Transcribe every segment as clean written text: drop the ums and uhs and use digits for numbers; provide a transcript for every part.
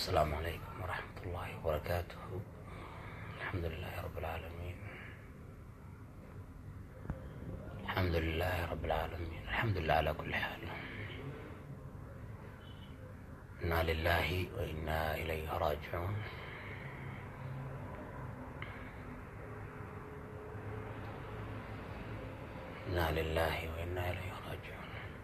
السلام عليكم ورحمة الله وبركاته. الحمد لله رب العالمين. الحمد لله رب العالمين. الحمد لله على كل حال. إنا لله وإنا إليه راجعون. إنا لله وإنا إليه راجعون.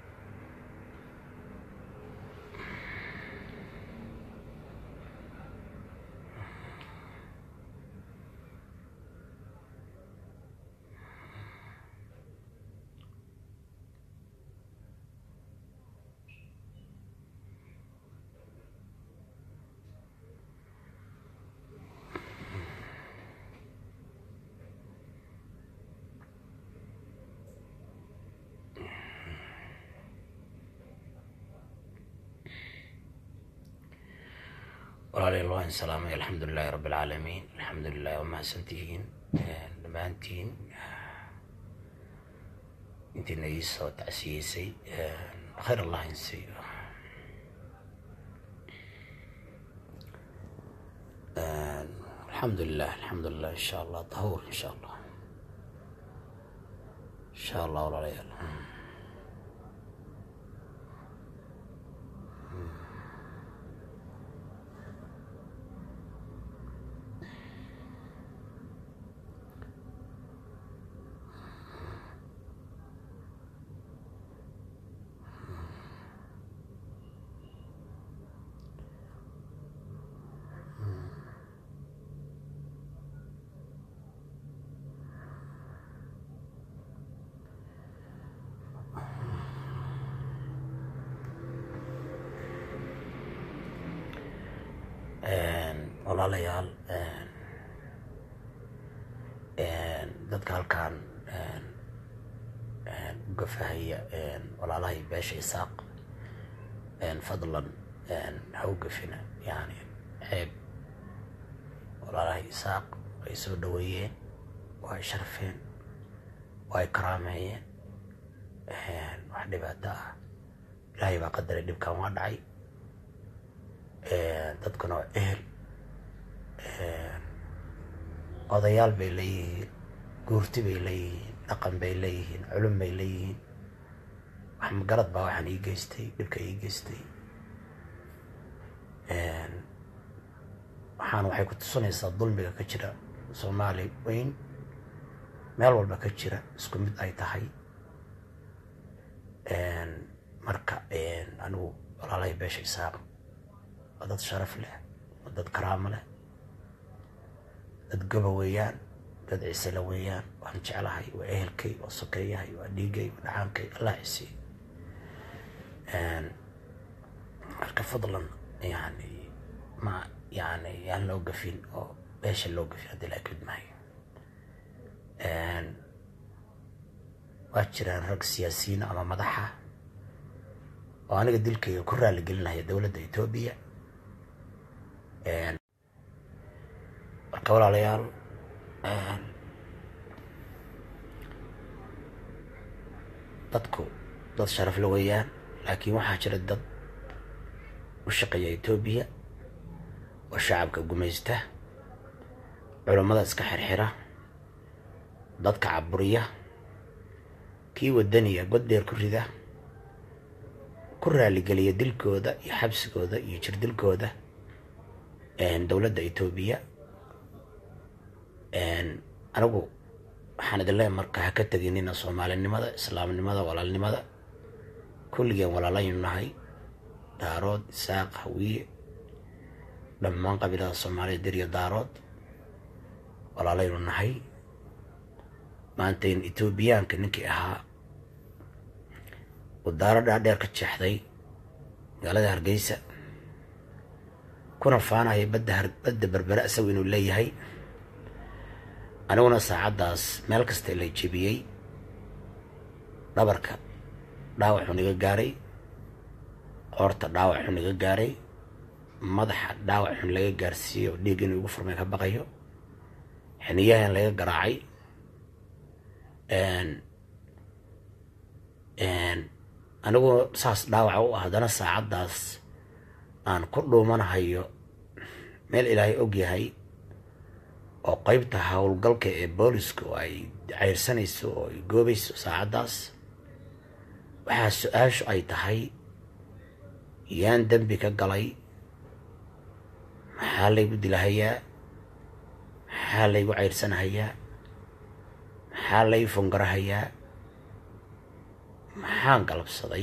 وعلى الله السلام. الحمد لله رب العالمين. الحمد لله وما سنتين دمانتين انت نيس وتأسيسي خير الله ينسي. الحمد لله الحمد لله. إن شاء الله طهور إن شاء الله إن شاء الله. ولا ليال walaalayaal dadka halkaan uga fahaya walaalahay beesha Isaaq fadlan ha u gafina yani ceeb. walaalahay Isaaq ay soo dhaweeyeen, way sharfeen, way karaameeyeen. wax dhibaato ah ilaahay baa qadaray, dhibkan waa dhacay. dadkuna waa ehel, odayaal bay leeyihiin, guurti bay leeyihiin, dhaqan bay leeyihiin, culum bay leeyihiin. wax magarad baa waxaan ii geystay, dhibka ii geystay. waxaan waxay ku tusinaysaa dulmiga ka jira Soomaali weyn, meel walba ka jira, isku mid ay tahay. marka anigu walaalahay beesha Isaaq waa dad sharaf leh, waa dad karaamo leh, dad goba weeyaan, dad ciise la weeyaan. waxaan jeclahay, waa ehelkay, waa sokeeyahay, waa dhiigay, waa dhacaankay. allah ciise. marka fadlan yani ma yani yaan loo gafin oo beesha loo gafin haddii la akid maayo. waa jiraan rag siyaasiyiin ama madaxa oo aniga dilkayga ku raali gelinaya dowladda Itoobiya. marka walaalayaal dadku dad sharaf la weeyaan, laakiin waxaa jira dad u shaqeeya Itoobiya oo shacabka gumaysta, culummada iska xirxira, dadka caburiya, kii wadaniya god dheer ku rida, ku raaligeliya dilkooda iyo xabsigooda iyo jirdilkooda dowladda Itoobiya. anigu waxaan idin leeyahay marka ha ka teginina Soomaalinimada, islaamnimada, walaalnimada. kulligeen walaalaynu nahay, daarood, Isaaq, Hawiye, dhammaan qabiilada Soomaaliyeed, dir iyo daarood walaalaynu nahay. maantayn Itoobiyaanka ninkii ahaa uu daaro dhaadheer ka jeexday magaalada Hargeysa, kuna faanaya badda berbera isagu inuu leeyahay. aniguna saacaddaas meel kasta la jebiyey, dhabarka dhaawac naga gaaray, qoorta dhaawac naga gaaray, madaxa dhaawac laga gaarsiiyo, dhiig inuu ugu furmay ka baqayo, xiniyahan laga garaacay. anigu saas dhaawac u ah, haddana saacaddaas aan ku dhuumanahayo meel ilaahay og yahay oo qaybta howlgalka ee booliska oo ay ceyrsanayso oo ay goobayso saacaddaas waxaa su-aashu ay tahay yaan dembi ka galay, maxaa laygu dilahayaa, maxaa laygu ceyrsanahayaa, maxaa lay fungarahayaa, maxaan galabsaday.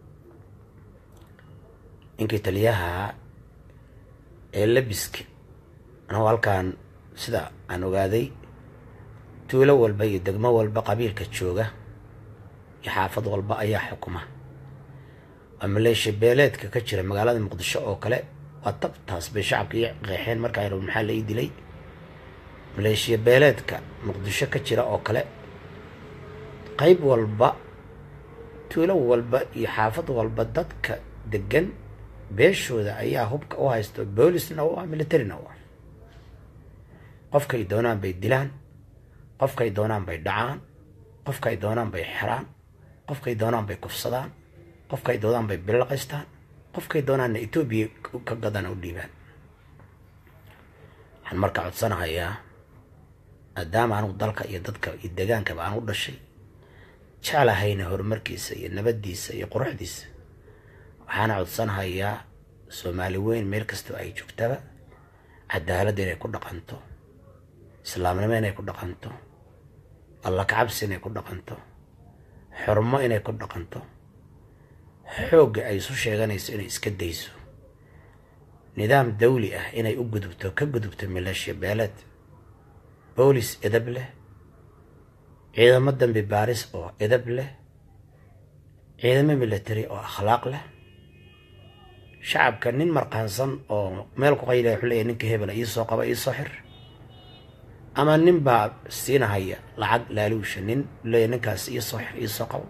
ninkii taliyaha ee labiska anuu halkaan sida aan ogaaday tuulo walba iyo degmo walba qabiilka jooga iyo xaafad walba ayaa xukuma. waa maleeshiya beeleedka ka jira magaalada muqdisho oo kale waa tabtaas bay shacabka ii qeexeen markaa yaro maxaa la ii dilay. maleeshiya beeleedka muqdisho ka jira oo kale qayb walba tuulo walba iyo xaafad walba dadka degan beeshooda ayaa hubka u haysto, boolisna u ah, militarina u ah. qofkay doonaan bay dilaan, qofkay doonaan bay dhacaan, qofkay doonaan bay xiraan, qofkay doonaan bay kufsadaan, qofkay doonaan bay bilaqaystaan, qofkay doonaanna Etoobiya ka gadana u dhiibaan. waxaan marka codsanahayaa maadaama anigu dalka iyo dadka iyo degaankaba aan u dhashay jeclahayna horumarkiisa iyo nabadiisa iyo quruxdiisa, waxaana codsanahayaa Soomaali weyn meel kastoo ay joogtaba cadaalad inay ku dhaqanto, islaamnimo inay ku dhaqanto, alla kacabsi inay ku dhaqanto, xurmo inay ku dhaqanto, xoogga ay isu sheeganayso inay iska dayso, nidaam dawli ah inay u gudubto, ka gudubto maleeshiya beeleed, boolis edab leh, ciidamo dambi baaris oo edab leh, ciidamo military oo akhlaaq leh. shacabka nin marqaansan oo meel ku qaylaya wuxuu leeyahay ninka hebela ii soo qaba, ii soo xir, ama nin baa siinahaya lacag laaluusha, nin leeyahay ninkaas ii soo xir, ii soo qabo.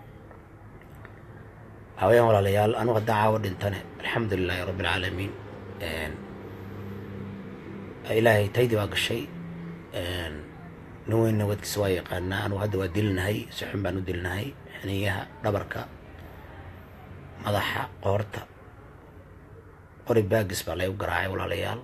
haween walaalayaal anigu haddaan caawo dhintane alxamdulilaahi rabbilcaalamiin, ilaahay taydii baa gashay. nin weynna wadkiisa waa yaqaanaa. anigu hadda waa dilinahay, si xun baan u dilinahay, xiniyaha, dhabarka, madaxa, qoorta, qori baagis baa laygu garaacay walaalayaal.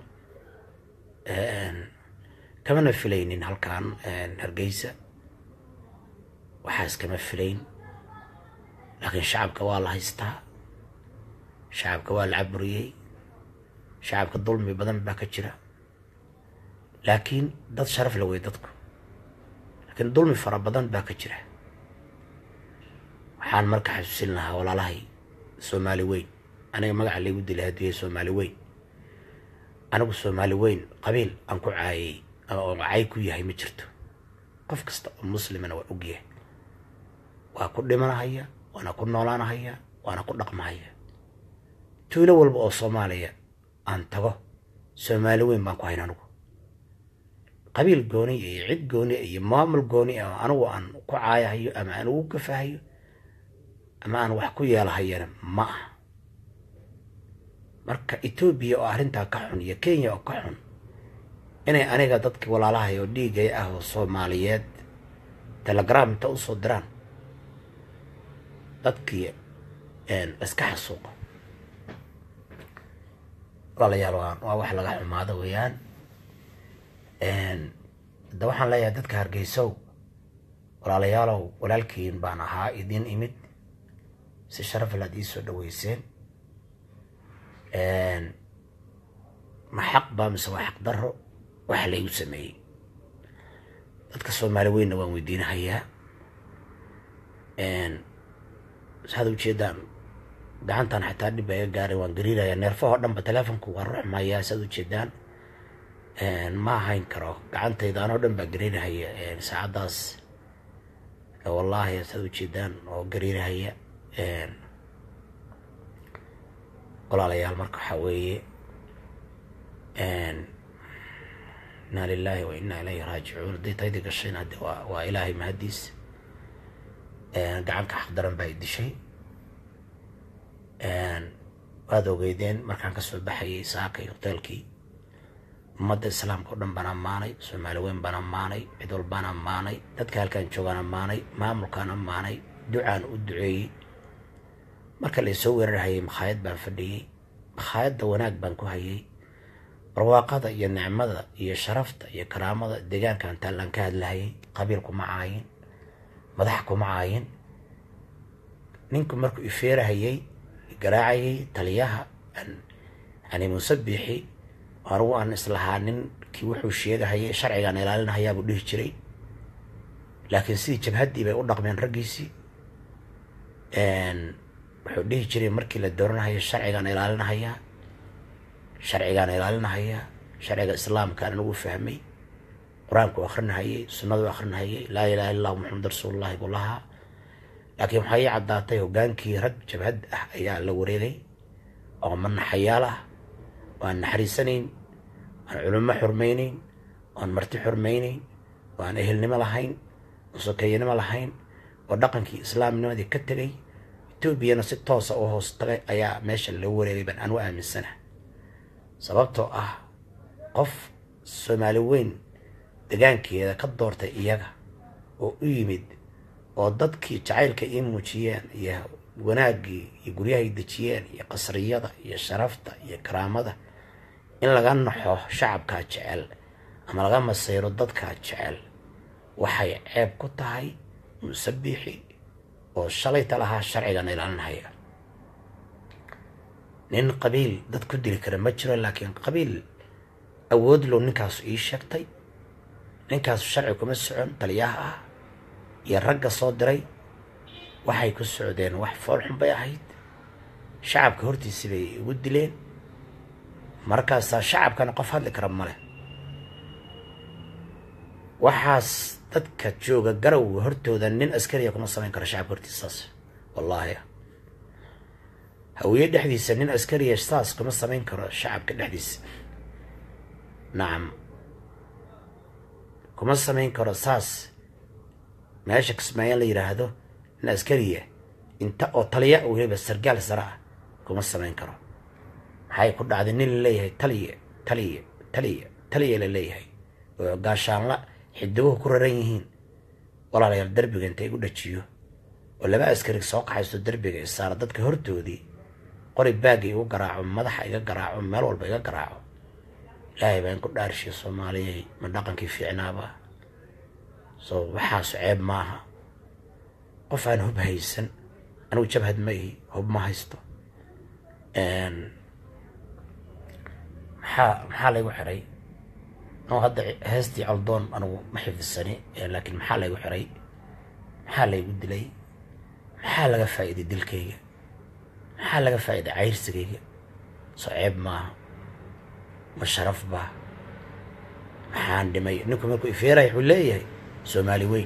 kamana filaynin halkaan Hargeysa, waxaas kama filayn. laakiin shacabka waa la haystaa, shacabka waa la caburiyey, shacabka dulmi badan baa ka jira. laakiin dad sharaf la wey dadku, laakiin dulmi fara badan baa ka jira. waxaan marka xasuusin lahaa walaalahay Soomaali weyn, aniga magaca laygu dilay haddii Soomaali weyn. anigu Soomaali weyn qabiil aan ku caayay oo caay ku yahay ma jirto. qof kasta oo muslimana waa ogyahay, waa ku dhimanahaya, waana ku noolaanahaya, waana ku dhaqmahaya. tuulo walba oo Soomaaliya aan tago Soomaali weyn baan ku hayn. anigu qabiil gooni iyo cid gooni iyo maamul gooni ah anigu aan ku caayahayo ama aan ugu gafahayo ama aan wax ku yeelahayana ma aha. marka Etoobiya oo arrintaa ka xun iyo Kenya oo ka xun inay aniga dadkii walaalahay oo dhiigay ah oo Soomaaliyeed telegram inta u soo diraan dadkii iska xasuuqo, walaalayaal waa wax laga xumaado weeyaan. hadda waxaan leeyahay dadka Hargeysow, walaalayaalow walaalkiin baan ahaa, idin imid si sharaf leh ii soo dhaweyseen. ma xaq baa mise waa xaq darro waxa laygu sameeyey? dadka Soomaali weynna waan weydiinahayaa. saad ujeedaan gacantan xataa dhib iga gaaray, waan gariirayaa, neerfahoo dhanba teleefonku waa ruxmayaa. saad ujeedaan ma ahayn karo, gacantayda anoo dhan baa gariirahaya saacaddaas wallaahi. saad ujeedaan oo gariirahaya. walaalayaal marka waxaa weeye inaa lilaahi wa inaa ilayhi raajicuun. haddii taydii gashayna hadde waa ilaahay mahadiis. gacanka xaqdaran baa i dishay. waad ogeydeen markaan kasoo baxayay saakay hoteelkii, ummadda islaamka o dhan baan ammaanay, Soomaali weyn baan ammaanay, cid walbaan ammaanay, dadka halkaan joogaan ammaanay, maamulkaan ammaanay, ducaan u duceeyey. marka laysoo weerarhayay makhaayad baan fadhiyey, makhaayadda wanaag baan ku hayay, barwaaqada iyo nicmada iyo sharafta iyo karaamada deegaankan taalaan ka hadlahayay qabiil kuma caayin madax kuma caayin ninku markuu ifeerahayay garaacayay taliyaha yani musabixi anigu aan islahaa ninkii wuxuu sheegahayay sharcigaan ilaalinahayaa buu dhihi jiray laakiin sidii jabhaddii bay u dhaqmeen raggiisii wuxuu dhihi jiray markii la dooranahayo sharcigaan ilaalinahayaa sharciga islaamka anigu fahmay qur-aanku akrinahayay sunnadu akrinahayay laa ilaha illa allah muxamad rasuulullahi buu lahaa laakiin waxaa ii caddaatay hogaankii rag jabhad ah ayaa la wareegay oo manaxayaal ah waan naxariisanayn waan culimo xurmaynayn waan marti xurmaynayn waan ehelnimo lahayn oo sokeeyanimo lahayn oo dhaqankii islaamnimadii ka tegay etoobiyana si toosa u hoos tagay ayaa meesha loo wareegay baan anu aaminsana sababtoo ah qof soomaali weyn degaankeeda ka doortay iyaga oo u yimid oo dadkii jacaylka ii muujiyeen iyo wanaaggii iyo guryahay dejiyeen iyo qasriyada iyo sharafta iyo karaamada in laga naxo shacabkaa jecel ama laga masayro dadkaa jecel waxay ceeb ku tahay musabixi oo shalayta lahaa sharcigan ilaalinahaya nin qabiil dad ku dili kara ma jiro laakiin qabiil awood loo ninkaasu ii sheegtay ninkaasu sharci kuma socon taliyaha ah iyo ragga soo diray waxay ku socdeen wax foolxun bay ahayd shacabka hortiisii bay ugu dileen markaasaa shacabkana qof hadli kara male waxaas dadka jooga garow hortooda nin askariya kuma samayn karo shacabka hortiisaas wallaahi hawiye dhexdiisa nin askariya saas kuma samayn karo shacabka dhexdiisa nacam kuma samayn karo saas meesha kismaayo la yiraahdo nin askariya inta oo taliya uu yahay sargaal sare ah kuma samayn karo maxay ku dhacday nin leeyahay taliya la leeyahay oo gaashaanla xidibuhu ku raran yihiin walaalayaal darbiga intay igu dhajiyo oo laba askari soo qaxaysto darbiga isaara dadka hortoodii qori baag igu garaaco madaxa iga garaaco meel walba iga garaaco ilaahay baan ku dhaarshiyo Soomaaliyeey ma dhaqankii fiicnaaba soo waxaas ceeb maaha qof aan hub haysan anigu jabhad ma ihi hub ma haysto maxaa laygu xiray oo hadda heestii caldoon anigu ma xifdisani laakiin maxaa laygu xiray maxaa laygu dilay maxaa laga faa'iiday dilkayga maxaa laga faa'iiday cayrsigayga soo ceeb maaha ma sharaf baa maxaan dhimay ninku markuu ifeeray wuxuu leeyahay Soomaali weyn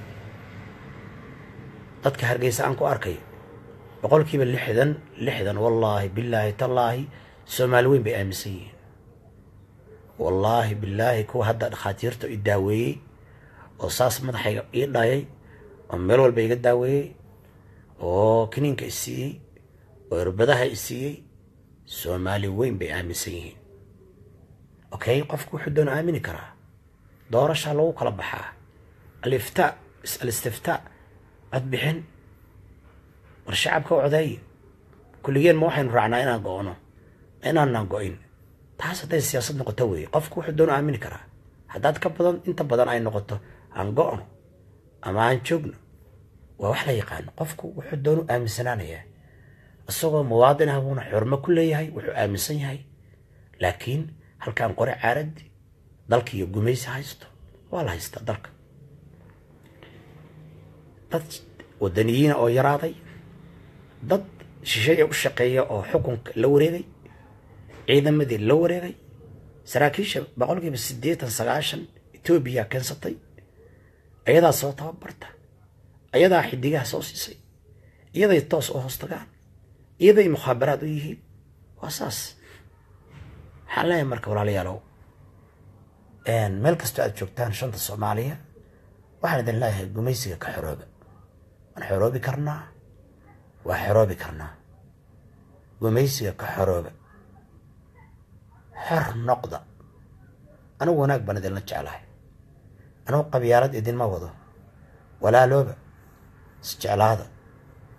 dadka Hargeysa aan ku arkay boqolkiiba 60 wallaahi billaahi tallaahi Soomaali weyn bay aaminsan yihiin wallaahi billaahi kuwa hadda dhakhaatiirta i daaweeyey oo saas madaxayga ii dhayay oo meel walba iga daaweeyey oo kiniinka i siiyey oo irbadaha i siiyey Soomaali weyn bay aaminsan yihiin okay qofku wuxuu doon aamini karaa doorasha lagu kala baxaa الاستفتاء عد بحن والشعب كو عدي كليين ما وحين رعنا إنا قوانو إنا نقوين تحس هذه السياسة نقطوي قفكو حدون آمين كرا حداد كبضان انت بدان أي نقطة عن قوانو أما عن شوقنا ووحلا يقان قفكو وحدون آمين سنانية الصغة موادنا هون حرمة كلها هاي وحو آمين سنية هاي لكن هل كان قرع عارد دالك يقوميس هايستو ولا هايستا دالك dad wadaniyiin oo yaraaday dad shisheeye u shaqeeya oo xukunka la wareegay ciidamadii la wareegay saraakiisha boqolkiiba 80-90 Itoobiya keensatay ayadaa soo tababarta ayadaa xidigaha soo siisay iyaday toos u hoostagaan iyaday mukhaabaraad u yihiin waasaas xalay marka walaalayaalow meel kasta aad joogtaan shanta Soomaaliya waxaan idin leeyahay gumaysiga ka xorooba حروبي كرنا وحروبي كرنا وميسي كحروبي حر نقضة أنا هناك بندل نجعلها أنا قبيارات إدين ما وضو ولا لوبة سجعل هذا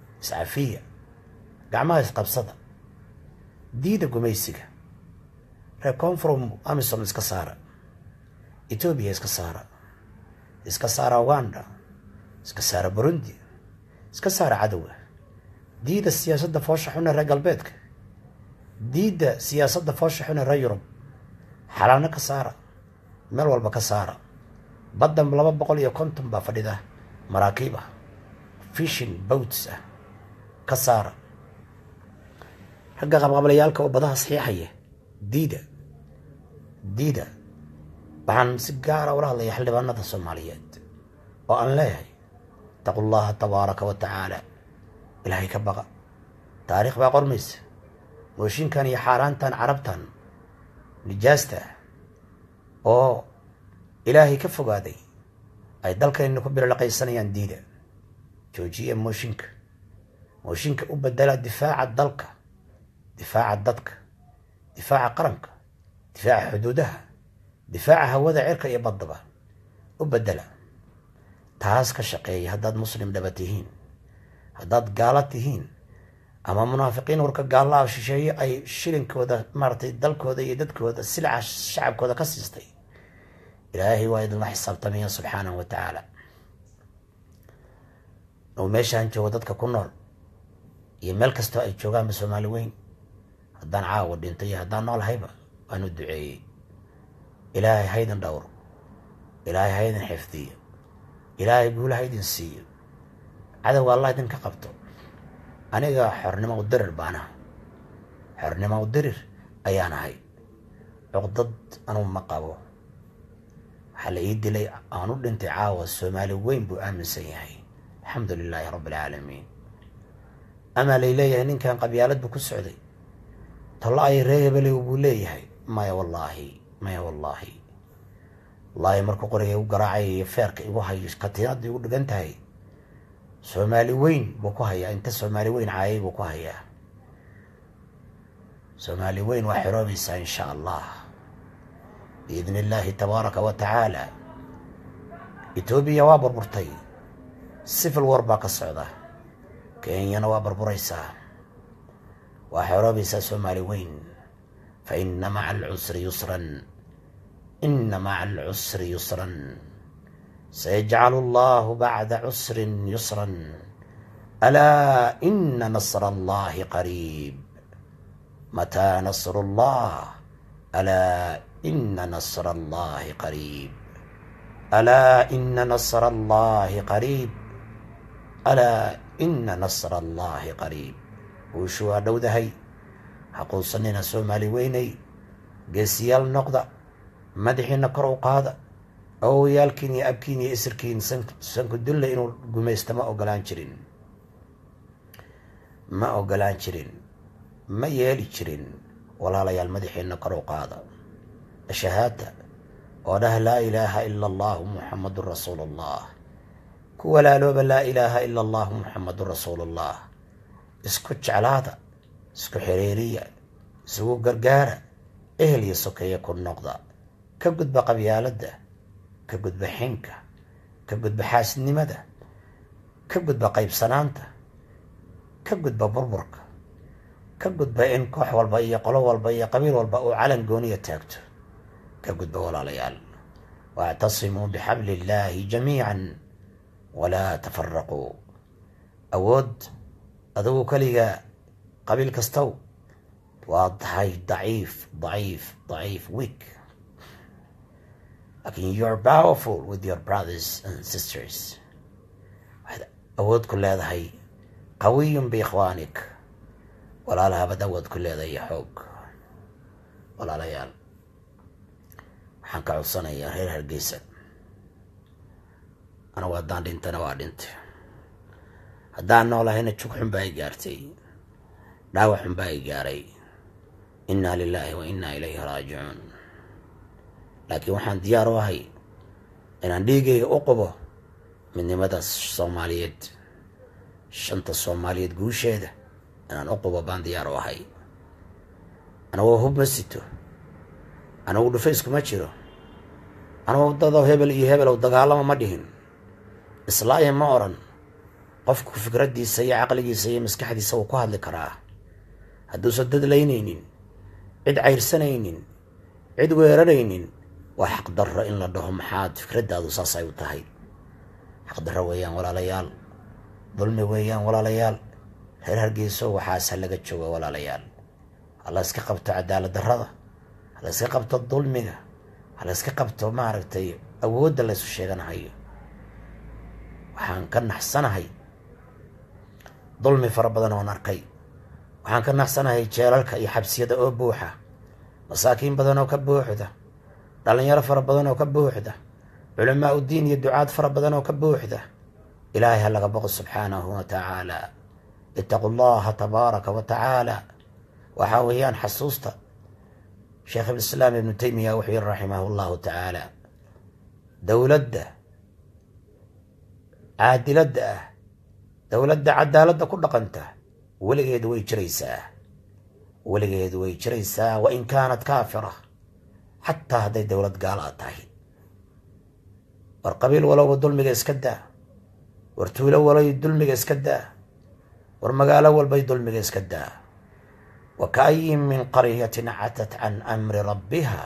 سعفية قعما يسقب صدا ديدا قميسيك reercon from amisom iska saara, ethiopia iska saara uganda, iska saara burundi, iska saara cadowga, diida siyaasadda foosha xun ee reer galbeedka, diida siyaasadda foosha xun ee reer yurub, xalaano ka saara, meel walba ka saara. badda 250 baa fadhida maraakiib ah, fishing boats ah, ka saara. ragga qabqablayaalka oo badaha saxiixaya diida. waxaan si gaara ula hadlaya xildhibaanada soomaaliyeed oo aan leeyahay taqu llaha tabaaraka wa tacaala, ilaahay ka baqa. taariikh baa qormaysa mooshinkan iyo xaaraantan carabtan nijaasta oo ilaahay ka fogaaday ay dalkeenna ku birlaqaysanayaan. diida, joojiya mooshinka u bedela difaaca dalka, difaaca dadka, difaaca qaranka, difaaca xuduudaha, difaaca hawada, cirka iyo baddaba u bedela. taas ka shaqeeya. haddaad muslim dhaba tihiin, haddaad gaala tihiin, ama munaafiqiin warka gaalaha shisheeye ay shilinkooda maaragtay dalkooda iyo dadkooda silca shacabkooda ka siistay, ilaahay waa idinla xisaabtamaya subxaanahu wa tacaala. oo meeshaan joogo dadka ku nool iyo meel kastoo ay joogaanba soomaali weyn, haddaan caawa dhintay iyo haddaan noolahayba waan u duceeyey. ilaahay haydin dhowro, ilaahay haydin xifdiyo, ilaahay guulaha idin siiyo, cadowga allah idinka qabto. aniga xornimo u dirir baanaha, xornimo u dirir ayaan ahay. cuqdad anuu ma qabo. waxaa la ii dilay aan u dhintay caawa soomaali weyn buu aaminsan yahay. alxamdu lilaahi rabbi alcaalamiin. amaa lay leeyahay ninkan qabyaalad buu ku socday, talo ay ree hebelew buu leeyahay. maya wallaahi markuu qoriga igu garaacay iyo feerka igu hayo, katiinadda igu dhigan tahay, soomaali weyn buu ku hayaa. inta soomaali weyn caayay buu ku hayaa. soomaali weyn waa xiroobaysaa insha allah biidni illaahi tabaaraka wa tacaala. etoobiya waa burburtay, civil war baa ka socda. kenyana waa burburaysaa, waa xiroobaysaa soomaali weyn. fa ina maca alcusri yusran, ina maca alcusri yusran, sayajcalu allahu bacda cusrin yusran, alaa ina nasra allahi qariib. mataa nasru llah, alaa ina nasra allahi qariib, alaa ina nasra allahi qariib, alaa ina nasra allahi qariib. guushu waa dhowdahay. haquusanina soomaali weynay, geesiyaal noqda, madaxiina kor u qaada. awowyaalkiin iyo abkiin iyo isirkiin sanku dulle inuu gumaysto ma ogolaan jirin, ma yeeli jirin. walaalayaal madaxiina kor u qaada, shahaada oo dhah laa ilaaha ila allahu muxamadun rasuulu llah. ku walaalooba laa ilaaha ila allahu muxamadun rasuulu llah. isku jeclaada, isku xiriiriya, isugu gargaara, ehel iyo sokeeye ku noqda. ka gudba qabyaaladda, ka gudba xinka, ka gudba xaasidnimada, ka gudba qaybsanaanta, ka gudba burburka, ka gudba in koox walba iyo qolo walba iyo qabiil walba uu calan gooniya taagto. ka gudba walaalayaal. waactasimuu bixabli illaahi jamiican walaa tafaraquu. awood adugu keliga qabiil kastow waa tahay daciif weak. lakin you're powerful with your brothers and sisters. waxaad awood ku leedahay qawiyun biikhwaanik, walaalahabad awood ku leedahay xoog. walaalayaal waxaan ka codsanayaa reer Hargeysa, anigu haddaan dhintana waa dhintay, haddaan noolahayna jug xun baa i gaartay, dhaawac xun baa i gaaray. innaa lilaahi wa innaa ilayhi raajicuun. laakiin waxaan diyaar u ahay inaan dhiigayga u qubo midnimada soomaaliyeed, shanta soomaaliyeed guusheeda inaan u qubo baan diyaar u ahay. anagoo hub ma sito, anagu dhufayskuma jiro, anagoo dado hebel iyo hebelow dagaalama ma dhihin, islaaya ma oran. qofku fikraddiisa iyo caqligiisa iyo maskaxdiisa wuu ku hadli karaa. hadduusan dad laynaynin, cid cayrsanaynin, cid weeraraynin waa xaqdarro in la dhaho maxaad fikraddaadu saasay u tahay. xaqdarro weeyaan walaalayaal, dulmi weeyaan walaalayaal. reer Hargeyso waxaas ha laga joogo walaalayaal. hala iska qabto cadaalad darrada, hala iska qabto dulmiga, hala iska qabto maaragtay awoodda laysu sheeganahayo. waxaan ka naxsanahay dulmi fara badan oon arkay. waxaan ka naxsanahay jeelalka iyo xabsiyada oo buuxa, masaakiin badan oo ka buuxda, dhalinyaro fara badan oo ka buuxda, culamaa u diin iyo ducaad fara badan oo ka buuxda. ilaahay ha laga boqo subxaanahu wa tacaala. ittaqu llaha tabaaraka wa tacaala. waxaa weeyaan xasuusta sheekh iblislaam ibnu taymiya wuxuu yiri raximahu llahu tacaala, dowladda caadiladda ah, dowladda cadaaladda ku dhaqanta weligeed way jiraysaa, weligeed way jiraysaa, wa in kaanat kaafira, xataa hadday dowlad gaal a tahay. war qabiil walowba dulmiga iska daa, war tuulo walay dulmiga iska daa, war magaalo walbay dulmiga iska daa. وكأي من قرية عتت عن أمر ربها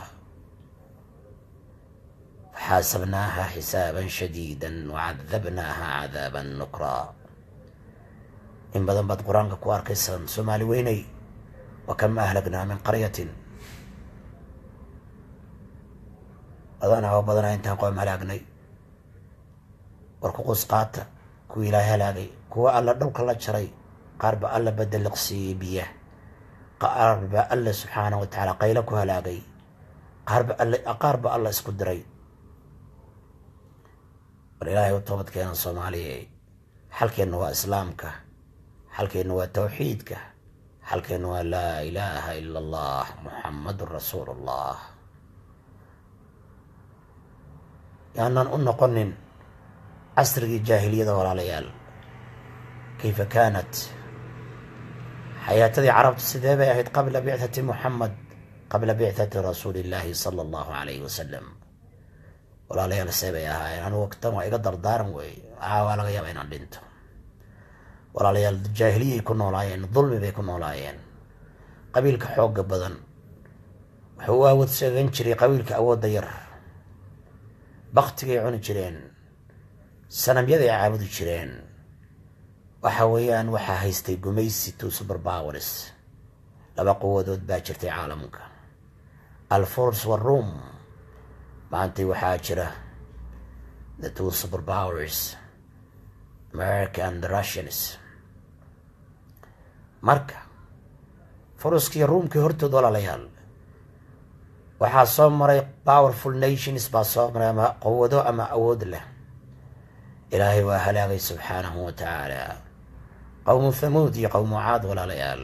فحاسبناها حسابا شديدا وعذبناها عذابا نكرا. إن بدن بد قرآن كوار كيسان سومالي ويني وكم أهلكنا من قرية أضانا وبضنا إنتان قوم هلاقني وركو قسقاتا كو إلهي هلاقي كو ألا دوك الله جري قارب ألا بدل قصي بيه قارب الله سبحانه وتعالى قيلك هلاقي قارب الله اسكو دري والإلهي وطوبت كينا صومالي حالكي إنه إسلامك، حالكي إنه توحيدك، حالكي إنه لا إله إلا الله محمد رسول الله. يعني أن قنن عصر الجاهلية ولا ليال كيف كانت حياة ذي عربت السدابة قبل بعثة محمد، قبل بعثة رسول الله صلى الله عليه وسلم. ولا ليال السيبة يا هاي أنا وقتها ما يقدر دارم ولا غياب أنا بنت. ولا ليال الجاهلية يكونوا لاين، الظلم بيكونوا لاين. قبيلك حوق بدن هو وتسجنشري قبيلك أود دير بختك يعون جرين سنم يدي عابد جرين وحويان وحا هيستي قميسي تو سوبر باورس لما قوة دود باجرتي عالمك الفرس والروم ما أنتي وحاجرة the two super powers America and the Russians. marka furuskii ruumkii hortood walaalayaal waxaa soo maray powerful nations baa soo maray ama quwado ama awood leh. ilaahay waa halaagay subxaanahu wa tacaala qowmu thamuud iyo qowmu caad walaalayaal.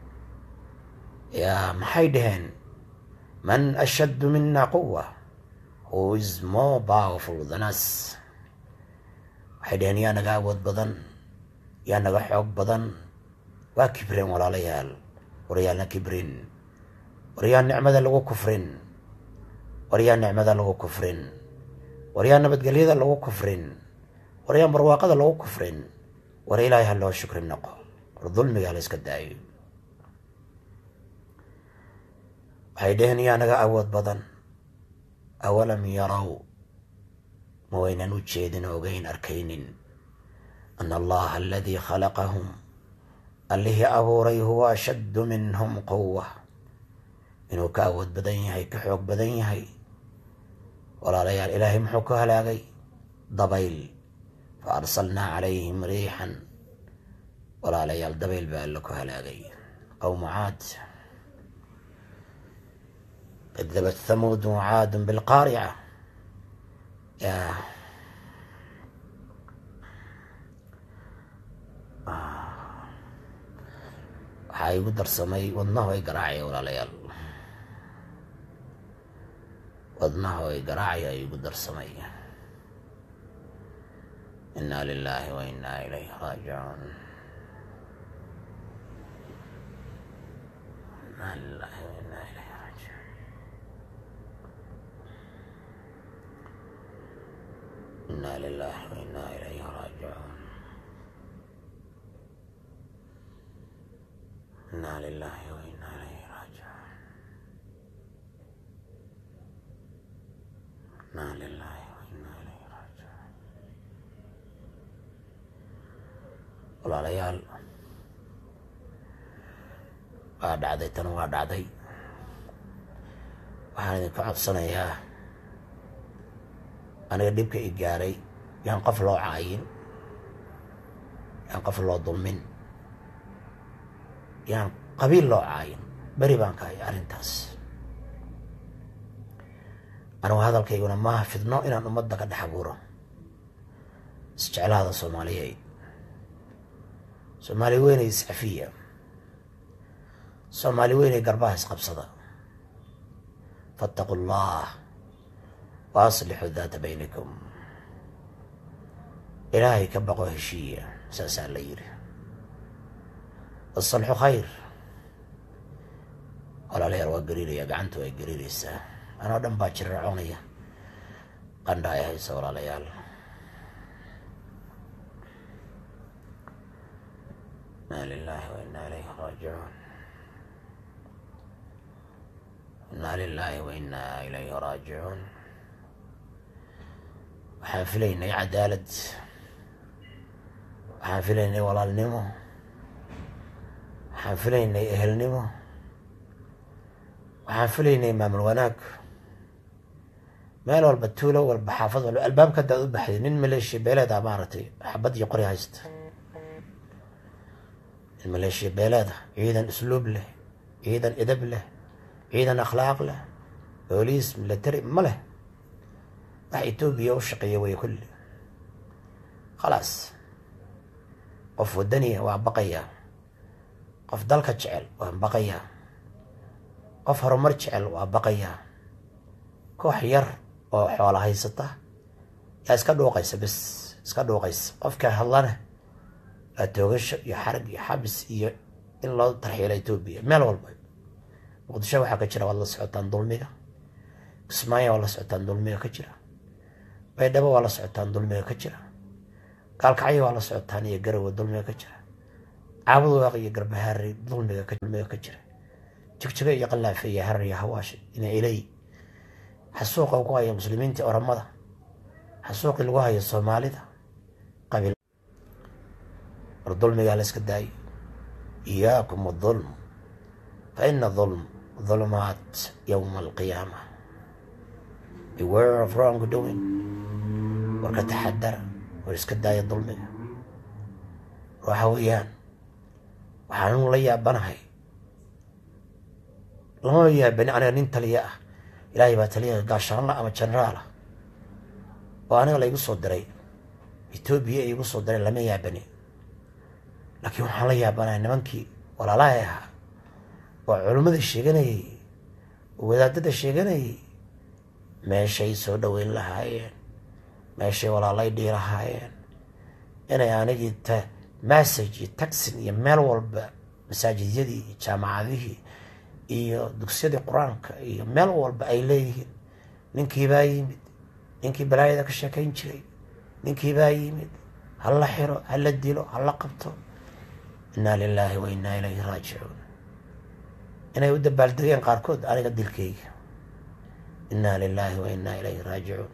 yaa maxay dhaheen man ashaddu mina quwa, who is more powerful than us. waxay dhaheen yaa naga awood badan, yaa naga xoog badan. waa kibreen walaalayaal. waryaalna kibrin, waryaa nicmada lagu kufrin, waryaa nicmada lagu kufrin, waryaa nabadgelyada lagu kufrin, waryaa barwaaqada lagu kufrin. war ilaahay ha loo shukri noqo, war dulmiga la iska daayo. waxay dhaheen yaa naga awood badan. awalam yarow, ma waynan u jeedin ogeyn arkaynin ana allaha aladii khalaqahum, allihii abuuray huwa ashaddu minhum quwa, inuu ka awood badan yahay, ka xoog badan yahay. walaalayaal ilaahay muxuu ku halaagay? dabayl. fa arsalnaa calayhim riixan. walaalayaal dabayl baa alla ku halaagay. qowmu caad kadabat thamuud caadun bilqaarica. yaa waxaa igu darsamay wadnaho ay garaacaya walaalayaal, wadnaho ay garaacaya igu darsamay. inaa lilaahi wa inaa ilayhi raajicuun. inaa lilaahi wa inaa ilayhi raajicuun. inaa lilaahi wa inaa ilayhi raajicuun. inaa lilaahi wa inaa ilayhi raajicuun. inaa lilaahi wa inaa ilayhi raajicuun. walaalayaal, waa dhacday, tan waa dhacday. waxaan idinka codsanayaa, aniga dhibka i gaaray yaan qof loo caayin, yaan qof loo dulmin, yaan qabiil loo caayin. beri baan ka hay arrintaas. anigu hadalkayguna maaha fidno inaan ummadda ka dhex abuuro. isjeclaada soomaaliyeed, soomaali weynay iscafiya, soomaali weynay garbaha isqabsada. fattaqu llah wa aslixuu daata baynikum. ilaahay ka baqo heshiiya, saasaa la yidhi. asalxu khayr. walaalayaal waa gariiraya, gacantu ay gariiraysaa. anoo dhan baa jirracoonaya, qandha ay haysa walaalayaal. inaa lilaahi wa inaa ilayhi raajicuun. inaa lilaahi wa inaa ilayhi raajicuun. waxaan filaynay cadaalad, waxaan filaynay walaalnimo, waxaan filaynay ehelnimo, waxaan filaynay maamul wanaag. meel walba, tuulo walba, xaafad walba, albaabka haddaad u baxday nin maleeshiya beeleeda maaragtay xabad iyo qori haysta. nin maleeshiya beeleeda, ciidan isluub leh, ciidan edab leh, ciidan akhlaaq leh, booliis military ma leh. wax etoobiya u shaqeeya way kulli. khalaas, qof wadaniya waa baqayaa, qof dalka jecel waa baqayaa, qof horumar jecel waa baqayaa. koox yar oo xoola haysata yaa iska dhuuqaysa, bes iska dhuuqaysa. qofka hadlana waa toogasho iyo xarag iyo xabis iyo in loo tarxiilo etoobiya meel walba. muqdisho waxaa ka jira, waad la socotaan dulmiga. kismaayo waa la socotaan dulmiga ka jira. baydhabo waa la socotaan dulmiga ka jira. gaalkacyo waa la socotaan iyo garowe dulmiga ka jira. caabud waaq iyo garbahaari dulmiga ka jira. jigjigo iyo qalaafe iyo harar iyo hawaash ina ilay. xasuuqa ku hayo muslimiinta oramada, xasuuqii lagu hayo soomaalida qabiil. war dulmigaa la iska daayo. iyaakum adulm fa ina dulm ظلمات يوم القيامة. beware of wrong doing. warka taxadara, war iska daaya dulmiga. waxa weeyaan, waxaan la yaabanahay, lama yaabani aniga nin taliya ah. ilaahay baa taliya gaashaanla ama jenaraal ah oo aniga la igu soo diray, etoobiya igu soo diray, lama yaabani. laakiin waxaan la yaabanahay nimankii walaalahay ahaa oo culummada sheeganayay, oo wadaadada sheeganayay, meeshay soo dhaweyn lahaayeen, meeshay walaalay dhii lahaayeen, inay anigii message iyo taxin iyo meel walba, masaajidyadii iyo jaamacadihii iyo dugsiyadii qur-aanka iyo meel walba ay leeyihiin. ninkiibaa yimid, ninkii balaayada ka sheekayn jiray, ninkiibaa yimid, hala xiro, hala dilo, hala qabto. inaa lilaahi wa inaa ilayhi raajicuun. inay u dabaaldegeen qaarkood aniga dilkayga. inaa lilaahi wa inaa ilayhi raajicuun.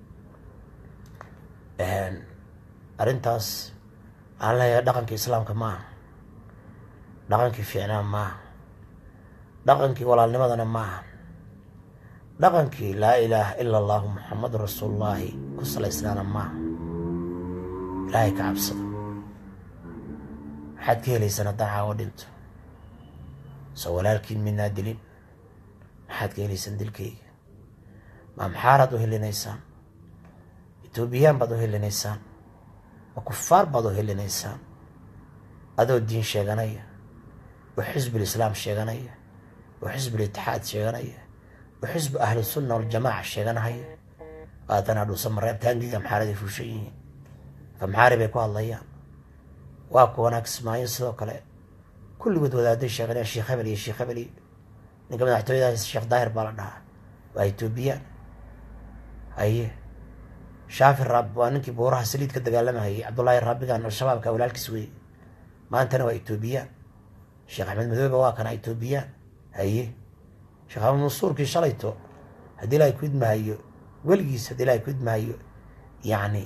arrintaas aan leeyahay dhaqankii islaamka maaha, dhaqankii fiicnaa maaha, dhaqankii walaalnimadana maaha, dhaqankii laa ilaaha ila allahu muxamadu rasuulullaahi ku salaysnaana maaha. ilaahay ka cabsado. maxaad ka helaysaan haddaan caawo dhinto? soo walaalkiin midnaa dilin. maxaad ka helaysaan dilkayga? ma maxaaraad u helinaysaan? etoobiyaan baad u helinaysaan? ma kufaar baad u helinaysaan? adoo diin sheeganaya, oo xisbul islaam sheeganaya, oo xisbul itixaad sheeganaya, oo xisbu ahlu sunna waljamaaca sheeganahaya, haatana dhuusa mareeb taangiga maxaaradii fuushan yihiin. fa maxaari bay ku hadlayaan. waa kuwana kismaayo sidoo kale kulligood wadaaday sheeganaya, sheekh hebel iyo sheekh hebel iyo ninka madaxtooyadaas sheekh daahir baa la dhahaa, waa etoobiyaan. haye shaafi raab waa ninkii buuraha saliid ka dagaalamahayay, cabdullaahi raabigan al-shabaabka walaalkiis weeye, maantana waa etoobiyaan. sheekh axmed madoobe waa kana etoobiyaan. haye sheekh axmed mansuurkii shalayto haddii ilaahay ku idmahayo weligiis hadii ilaahay ku idmaayo yani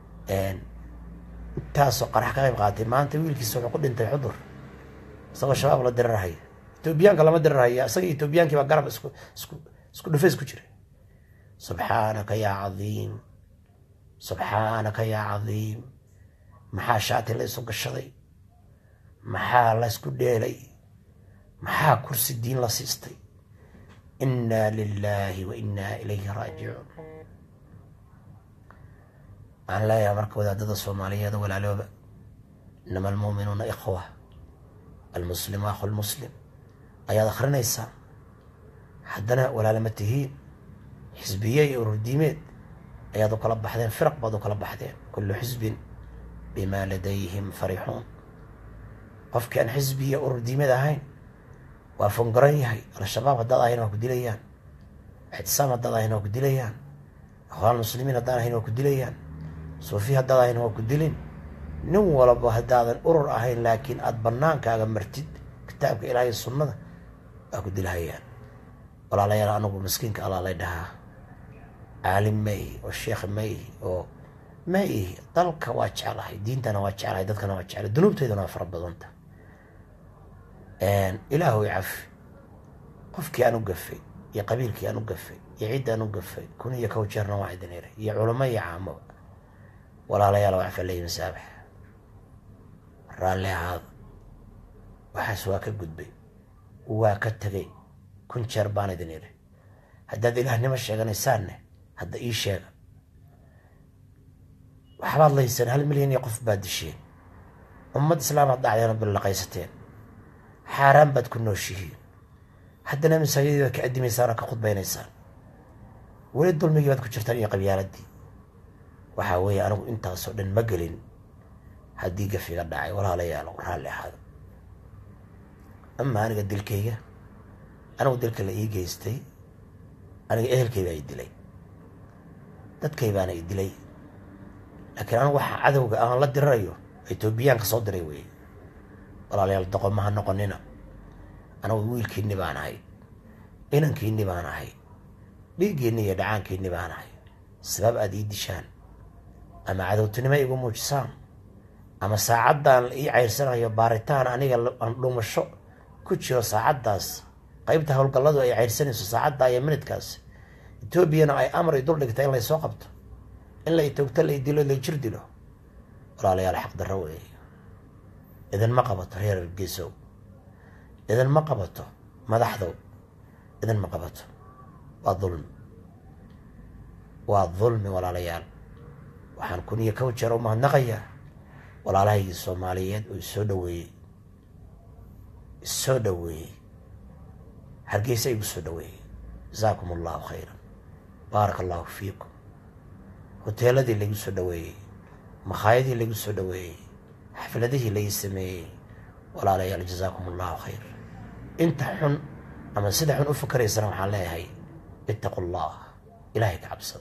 intaasoo qarax ka qayb qaatay maanta wiilkiisa wuxuu ku dhintay xudur isagoo shabaab la dirarhaya etoobiyaanka lama dirarhaya isaga etoobiyaankii baa garab isku dhufays ku jiray subxaanaka yaa cadiim subxaanaka yaa cadiim maxaa shaati la isu gashaday maxaa la isku dheelay maxaa kursi diin la siistay inaa lilaahi wa inaa ilayhi raajicuun waxaan leeyahay marka wadaadada soomaaliyeed walaalooba inama almuuminuuna ikhwa almuslimu akhu lmuslim ayaad akrinaysaa haddana walaalama tihiin xisbiye iyo ururdiimeed ayaad u kala baxdeen firaq baad u kala baxdeen kullu xisbin bimaa ladayhim farixuun qofkii aan xisbiya ururdiimeed ahayn waa fongaran yahay al-shabaab haddaad ahayn waa ku dilayaan ixtisaam haddaad ahayn waa ku dilayaan akhwaan muslimiin haddaan ahayn waa ku dilayaan suufi haddaad ahayn waa ku dilin nin walba haddaadan urur ahayn laakiin aada banaankaaga martid kitaabka ilaahay sunnada waa ku dilhayaan walaalayaal anigu miskiinka allaa lay dhahaa caalim ma ihi oo sheekh ma ihi oo ma ihi dalka waa jeclahay diintana waa jeclahay dadkana waa jeclahay dunuubteydana waa fara badanta ilaahu icafi qofkii aan u gafay iyo qabiilkii aan u gafay iyo cidd aan u gafay kun iyo kow jeerna waa idin iray iyo culamo iyo caamaba walaalayaal wacfa leeyi masaabax raalli ahaada waxaas waa ka gudbay waa ka tegay kun jeer baan idin iray haddaad ilaahnimo sheeganaysaanne hadda ii sheega waxbaad laysaan 1 milyan iyo qof baad disheen ummad islaamaad dhacdeen oo billaqaysateen xaaraan baad ku nooshihiin haddana masaajidii baad ka addimaysaan oo ka khudbaynaysaan weli dulmigii baad ku jirtaan iyo qabyaaladii waxaa weeye anigu intaasoo dhan ma gelin haddii gafiga dhacay walaalayaal raalli ahaada ama aniga dilkayga anigu dilka la ii geystay aniga ehelkayba ay dilay dadkay baana i dilay laakiin anigu waxaa cadowga aan la dirirayo etoobiyaanka soo diray weeye walaalayaal doqoma ha noqonina anigu wiilkiinni baan ahay inankiinni baan ahay dhiiggiinni iyo dhacaankiinni baan ahay sabab aad ii dishaan ama cadowtinimo igu muujisaan ama saacaddan ii cayrsanayo baaritaan aniga aan dhuumasho ku jiro saacaddaas qaybta howlgalladu ay cayrsanayso saacadda iyo minidkaas etoobiyana ay amar i dul dhigta in laysoo qabto in la itoogto la idilo la jir dilo walaalayaal xaq darro weeye idinma qabato reer geesow idinma qabato madaxdow idinma qabato waa dulmi walaalayaal waxaan kun iyo kow jeer u mahadnaqayaa walaalahaygii soomaaliyeed oo isoo dhaweeyey hargeysa igu soo dhaweeyey jazaakum allahu khayran baaraka allahu fiikum hoteeladii laigu soo dhaweeyey makhaayadii laigu soo dhaweeyey xafladihii lai sameeyey walaalayaal jazaakum allahu khayr inta xun ama sida xun u fakaraysana waxaan leeyahay ittaqu llah ilaahay ka cabsada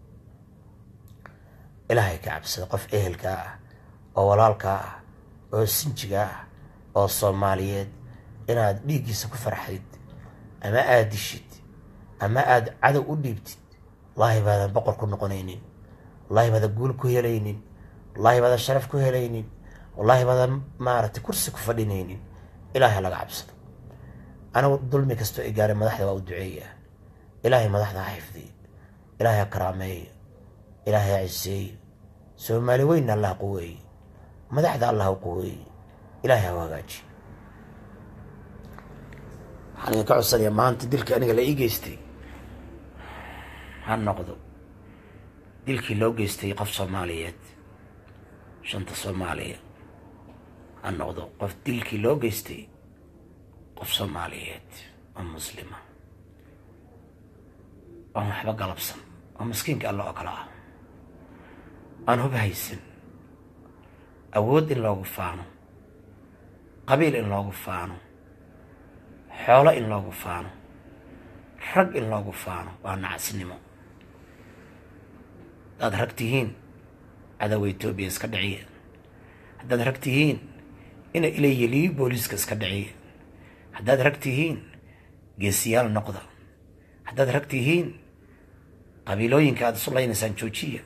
ilaahay ka cabsada qof ehelkaa ah oo walaalkaa ah oo sinjiga ah oo soomaaliyeed inaad dhiiggiisa ku farxayd ama aad dishid ama aad cadow u dhiibtid wallaahi baadan boqor ku noqonaynin wallaahi baadan guul ku helaynin wallaahi baadan sharaf ku helaynin wallaahi baadan maaragtay kursi ku fadhinaynin ilaahay laga cabsado anigu dulmi kastoo i gaaray madaxda waa u duceeyaa ilaahay madaxda ha xifdiyo ilaahay ha karaameeyo ilaahay ha ciseeyo soomaali weynna allah quweeye madaxda allah ha quweeye ilaahay ha hagaajiyo waxaan idinka codsanayaa maanta dilka aniga la ii geystay ha noqdo dilkii loo geystay qof soomaaliyeed shanta soomaaliya ha noqdo qof dilkii loo geystay qof soomaaliyeed oo muslima oon waxba galabsan oo miskiinka alla oo kale ah aan hub haysan awood in loogu faano qabiil in loogu faano xoolo in loogu faano rag in loogu faano waa nacasnimo haddaad rag tihiin cadowga etoobiya iska dhiciya haddaad rag tihiin ina ilayeliyo booliiska iska dhiciya haddaad rag tihiin geesiyaal noqda haddaad rag tihiin qabiilooyinka aad isu laynaysaan joojiya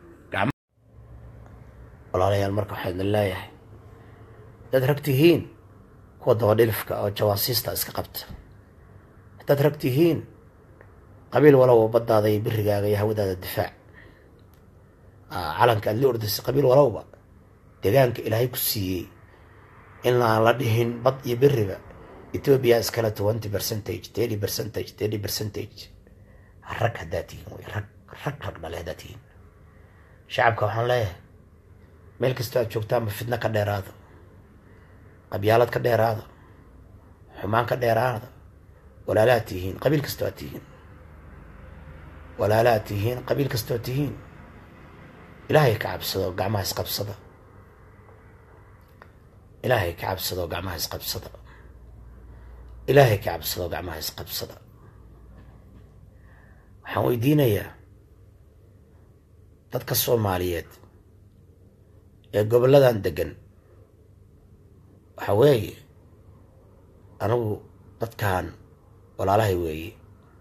walaalayaal marka waxaan idin leeyahay haddaad rag tihiin kuwa dabadhilifka oo jawaasiista iska qabta haddaad rag tihiin qabiil walowba baddaada iyo birigaaga iyo hawadaada difaac calanka aad la ordaysay qabiil walowba deegaanka ilaahay ku siiyey in aan la dhihin bad iyo biriga Ethiopia iskale 20%, 30%. rag haddaad tihiin way rag dhale haddaad tihiin shacabka waxaan leeyahay meel kastoo aad joogtaanba fidna ka dheeraado qabyaalad ka dheeraado xumaan ka dheeraado walaalaad tihiin qabiil kastoo aad tihiin walaalaad tihiin qabiil kastoo aad tihiin ilaahay ka cabsado gacmaha isqabsada ilaahay ka cabsado gacmaha isqabsada ilaahay ka cabsado gacmaha isqabsada waxaan weydiinayaa dadka Soomaaliyeed ee goboladan degan waxa weeye anigu dadkan walaalahay weeye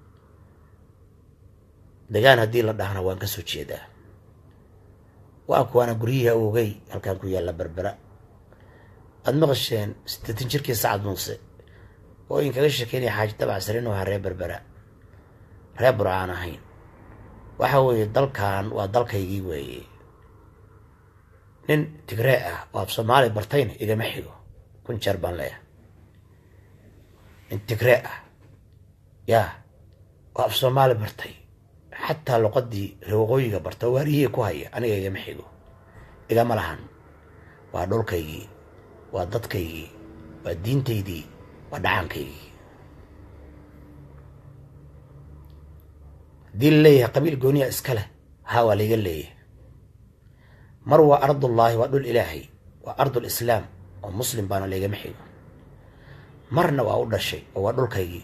degaan haddii la dhahna waan ka soo jeedaa waa kuwaana guryaha oogay halkaan ku yaalla Berbera aad maqasheen 60 jirkii Sacad Muuse oo in kaga sheekeynaya xaaji Dabacsarin oo reer Berbera reer Burcaan ahayn waxa weeye dalkan waa dalkaygii weeye nin Tigray ah oo af Soomaali bartayna igama xigo kun jeer baan leeyahay nin Tigray ah yaa oo af Soomaali bartay xataa luqadii reewqooyiga bartay waariyay ku haya aniga igama xigo igama lahan waa dhulkaygii waa dadkaygii waa diintaydii waa dhacankaygii haddii la leeyahay qabiil gooniya iska leh haa waa layga leeyahay mar waa ardullaahi waa dhul ilaahay waa ardul islaam oo muslim baana laygama xigo marna waa u dhashay oo waa dhulkaygii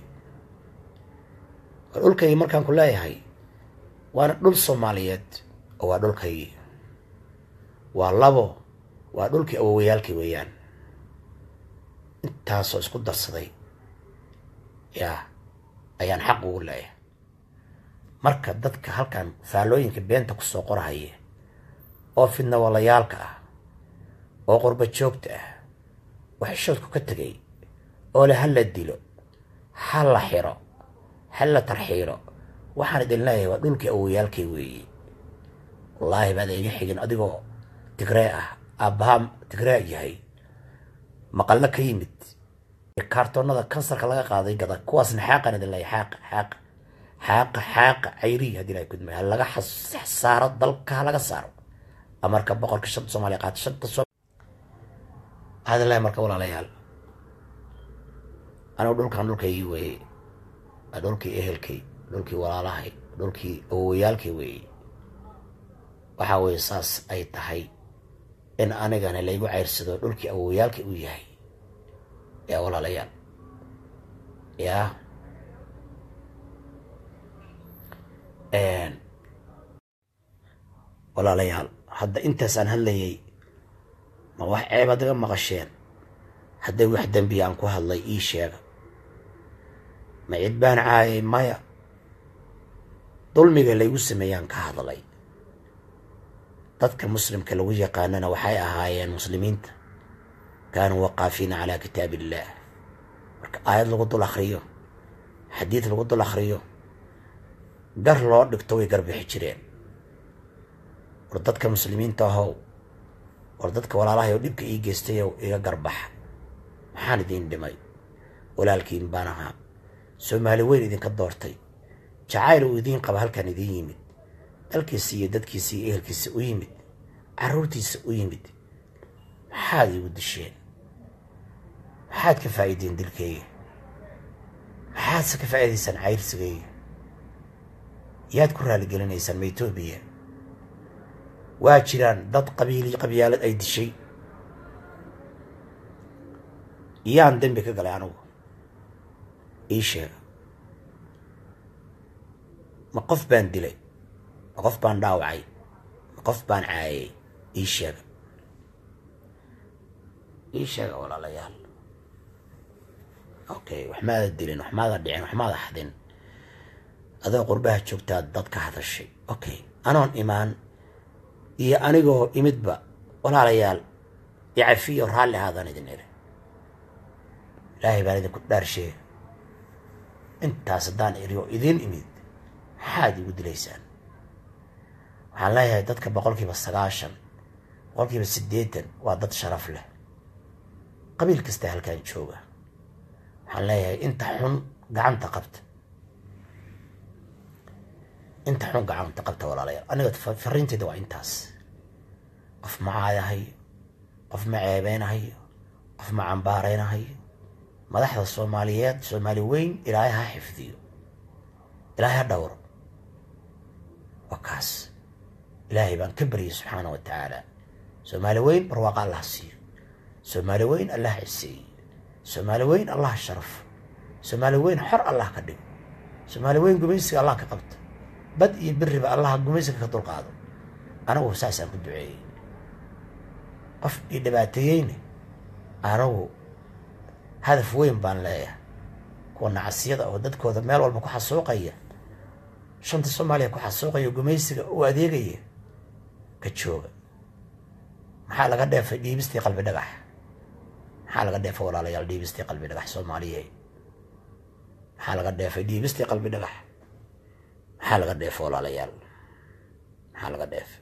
markaan ku leeyahay waana dhul Soomaaliyeed oo waa dhulkaygii waa labo waa dhulkii awowayaalkii weeyaan intaasoo isku darsaday yaa ayaan xaq ugu leeyahay marka dadka halkan faalooyinka beenta ku soo qorahaya oo fidna walayaalka ah oo qurba joogta ah wax shoodku ka tagay oo la hal dilo hal la xiro hal la tarxiiro waxaan idin leeyahay waa dhulkii awowayaalkay weeye wallaahi baad iga xigin adigoo Tigray ah aabbaha Tigray yahay maqalna ka yimid kaartoonada kansarka laga qaaday gada kuwaasna xaaqan idin leeyahay xaaq cayri haddii ay kudmay laga saaro dalka laga saaro amarka boqorka shanta Soomaaliya qaad shanta هذا لا يمرك ولا ليال أنا أقولك عن دولكي وي دولكي إهلكي دولكي ولا لهي دولكي أويالكي وي وحاوي صاص أي تحي إن أنا جانا ليجو عيرسدو دولكي أويالكي وياي يا ولا ليال يا ولا ليال حد أنت سان هاللي ما واحد عيب هذا ما غشين حدا واحد بيان كو هاللي إيشيغ ما يدبان عاي مايا ظلمي اللي يسميان كهذلي dadka muslimka lagu yaqaanana waxay ahaayeen muslimiinta كانوا وقافين على كتاب الله آيات lagu dul akhriyo xadiid lagu dul akhriyo gar loo dhigto way garbixi jireen war dadka muslimiinta ah war dadka walaalahay oo dhibka ii geystay oo iga garbax maxaan idin dhimay walaalkiin baan ahaa Soomaali weyn idin ka doortay jacayl uu idin qaba halkan idin yimid dalkiisa iyo dadkiisa iyo ehelkiisa u yimid caruurtiisa u yimid maxaad igu disheen maxaad ka faa'iideen dilkayga maxaad ka faa'iideysan cayrsigayga yaad ku raali gelinaysaan Itoobiya waa jiraan dad qabyaalad ay dishay yaan dambi ka galay anigu ii sheeg ma qof baan dilay ma qof baan dhaawacay ma qof baan caayay ii sheeg walaalayaal okay wax ma dilin wax ma dhicin wax ma xadin adoo qurbaha joogtaa dad ka hadashay okay anoon imaan iyo anigoo imidba walaalayaal icafiyo raalli ahaadaan idin iri ilaahay baan idinku dhaarsheey intaas haddaan iri oo idiin imid maxaad igu dilaysaan waxaan leeyahay dadka 90% 80% waa dad sharaf leh qabiil kasta halkaan jooga waxaan leeyahay inta xun gacanta qabta inta xun gacanta qabta walaalayaal aniga fariintayda waa intaas qof ma caayahay qof ma ceebeynahay qof ma cambaareynahay madaxda Soomaaliyeed Soomaali weyn ilaahay ha xifdiyo ilaahay ha dhowro wakaas ilaahay baan ka baryay subxaanahu wa tacaala Soomaali weyn barwaaqo Allah siiyo Soomaali weyn Allah ciseeyo Soomaali weyn Allah sharaf Soomaali weyn xor Allah ka dhigo Soomaali weyn gumaysiga Allah ka qabto bad iyo biriba Allah gumaysiga ka dulqaado anagu saasaan ku duceeyay qof i dhibaateeyayna anagu hadaf weyn baan leeyahay kuwa nacasiyada oo dadkooda meel walba ku xasuuqaya shanta Soomaaliya ku xasuuqaya gumaysiga u adeegaya ka jooga maxaa laga dheefay dhiibistii qalbi dhagax maxaa laga dheefay walaalayaal dhiibistii qalbi dhagax Soomaaliyeed maxaa laga dheefay dhiibistii qalbi dhagax maxaa laga dheefay walaalayaal maxaa laga dheefay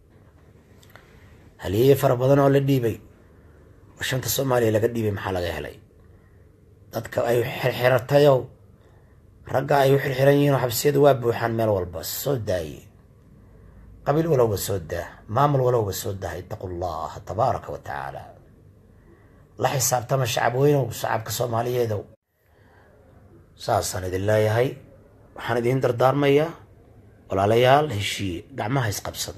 haliyey fara badan oo la dhiibay oo shanta Soomaaliya laga dhiibay maxaa laga helay dadka ay xirxiratayow ragga ay xirxiran yihiin xabsiyada waa buuxaan meel walba soo daayay qabiil walowba soo daa maamul walowba soo daa ittaqullaha tabaaraka wa tacaala la xisaabtama shacab weynow shacabka Soomaaliyeed saasaan idin leeyahay waxaan idin dardaarmayaa walaalayaal heshii gacmaha isqabsada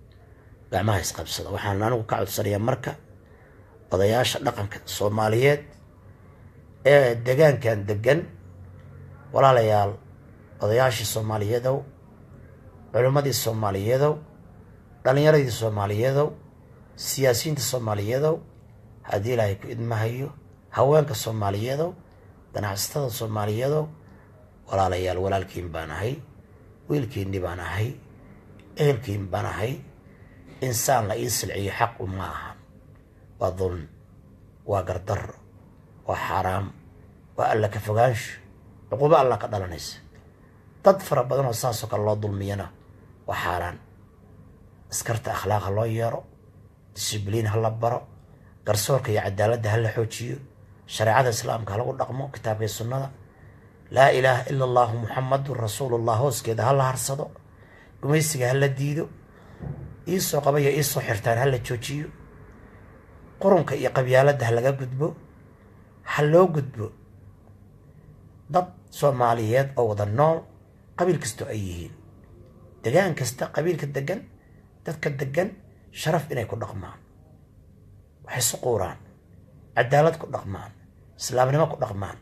waxaan anigu ka codsanayaa marka odayaasha dhaqanka Soomaaliyeed ee deegaankan degan walaalayaal odayaashii Soomaaliyeed culimadii Soomaaliyeed dhalinyaradii Soomaaliyeed siyaasiyiinta Soomaaliyeed haddii ilaahay ku idmahayo haweenka Soomaaliyeed ganacsatada Soomaaliyeed walaalayaal walaalkiin baan ahay wiilkiin baan ahay ehelkiin baan ahay insaan la isilciyo xaq uma aha waa dhulm waa gardar waa xaraam waa alla ka fogaansho cuquba alla ka dhalanaysa dad fara badan oo saasoo kale loo dulmiyana waa xaaraan askarta akhlaaq loo yeero discipliin ha la baro garsoorka iyo cadaaladda ha la xoojiyo shariicada islaamka lagu dhaqmo kitaabka sunnada laa ilaaha illa allah muhammadur rasuulullah hooskeeda ha la harsado gumaysiga ha la diido iisoo qabaya iisoo xirtaan ha la joojiyo qurunka iyo qabyaaladda ha laga gudbo ha loo gudbo dad Soomaaliyeed oo wada nool qabiil kasta ay yihiin deegaan kasta qabiilka degan dadka degan sharaf inay ku dhaqmaan waxay suquuraan cadaalad ku dhaqmaan islaamnimo ku dhaqmaan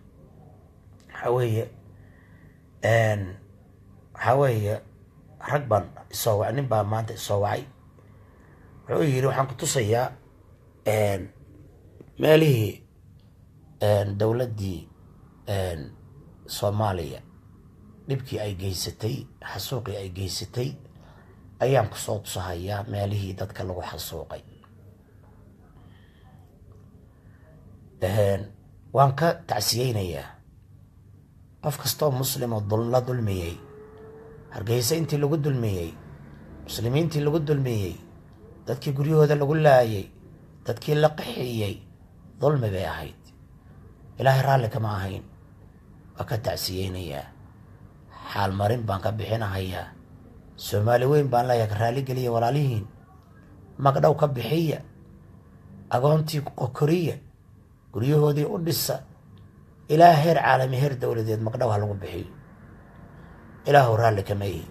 waxa weeye rag baan isoo wacay nin baa maanta isoo wacay wuxuu yiri waxaan ku tusayaa meelihii dowladdii Soomaaliya dhibkii ay geysatay xasuuqii ay geysatay ayaan ku soo tusahayaa meelihii dadka lagu xasuuqay waan ka tacsiyeynayaa qof kastoo muslim oo la dulmiyey hargeysa intii lagu dulmiyey muslimiintii lagu dulmiyey dadkii guryahooda lagu laayay dadkii la qaxiyey dulmi bay ahayd ilaahay raalli kama ahayn waa ka tacsiyeynayaa xaal marin baan ka bixinahayaa Soomaali weyn baan leeyahay ka raali geliya walaalihiin magdhow ka bixiya agoontii koriya guryahoodii u dhisa ilaa heer caalami heer dowladeed magdhow ha lagu bixiyo ilaahu raalli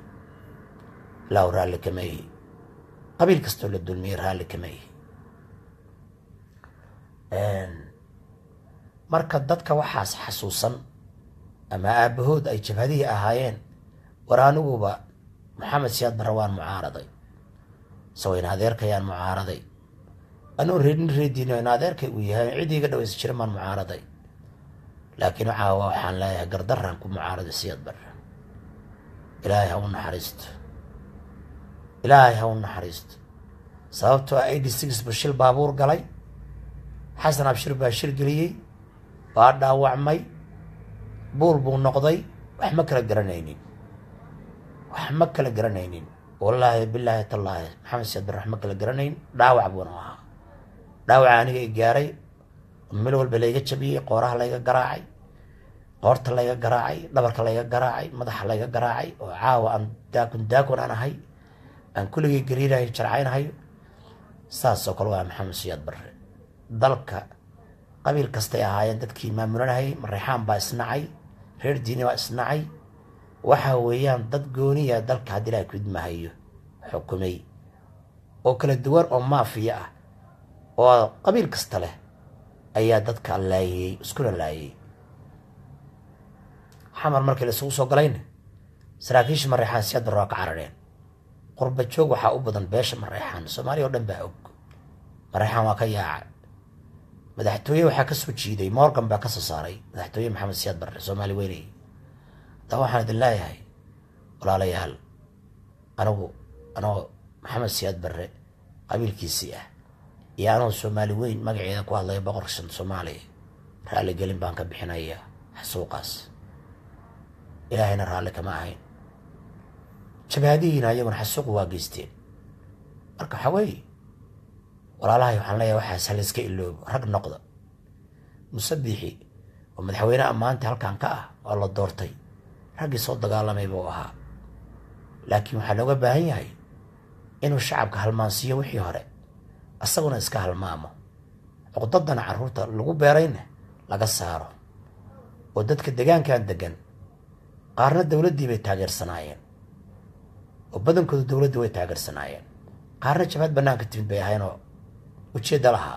kama yihi qabiil kastoo la dulmiyey raalli kama yihi marka dadka waxaas xasuusan ama aabahood ay jabhadihii ahaayeen war aniguba maxamed siyaad barre waan mucaaraday soo in adeerkayaan mucaaraday anuu reediino in adeerkay uu yahay cid iga dhawaysa jira maan mucaaraday laakiin waxaan leeyahay gardaraan ku mucaaraday siyaad barre إلهي هون حريست إلهي هون حريست sababtoo ah 86 bashil baabuur galay xasan abshir baashir galiyay waa dhaawacmay buul buu noqday wax ma kala garanaynin wallaahi billaahi tallaahi maxamed saad barre ma kala garanayn dhaawac buuna ahaa dhaawaca aniga i gaaray meel walba layga jabiyey qooraha layga garaacay qoorta layga garaacay dhabarka layga garaacay madaxa layga garaacay oo caawa aan daakun aan ahay aan kulligay gariirahay jarcaynahay saasoo kale waa maxamed siyaad barre dalka qabiil kastay ahaayeen dadkii maamulanayay mareexaan baa isnacay reer diini baa isnacay waxa weeyaan dad gooniya dalka haddii ilaahay ku idmahayo xukumay oo kala duwan oo maafiya ah oo qabiil kasta leh ayaa dadka laayay iskuna laayay xamar markii la isugu soo galayna saraakiisha mareexaan siyaad barre waa ka carareen qurba joog waxaa u badan beesha mareexaan soomaaliya oo dhan baa og mareexaan waa ka yaacay madaxtooye waxaa ka soo jiiday morgan baa ka soo saaray madaxtooye maxamed siyaad barre soomaali weynay haddaba waxaan idin leeyahay walaalayaal anoo maxamed siyaad barre qabiilkiisii ah iyo anoo soomaali weyn magaceeda ku hadlaya boqorka soomaaliya raalli gelin baan ka bixinayaa xasuuqaas ilaahayna raalli kama ahayn jabhadihiina ayaguna xasuuqu waa geysteen marka waxaa weeye walaalahay waxaan leeyahay waxaas ha layska iloobo rag noqda musabixi oo madaxweyne ammaanta halkan ka ah oo la doortay raggii soo dagaalamay buu ahaa laakiin waxaa looga baahan yahay inuu shacabka halmaansiiyo wixii hore asaguna iska halmaamo cuqdadana carruurta lagu beerayna laga saaro oo dadka deegaankan degan qaarna dowladdii bay taageersanaayeen oo badankooda dowladdii way taageersanaayeen qaarna jabhad bannaanka timid bay ahayn oo ujeedda lahaa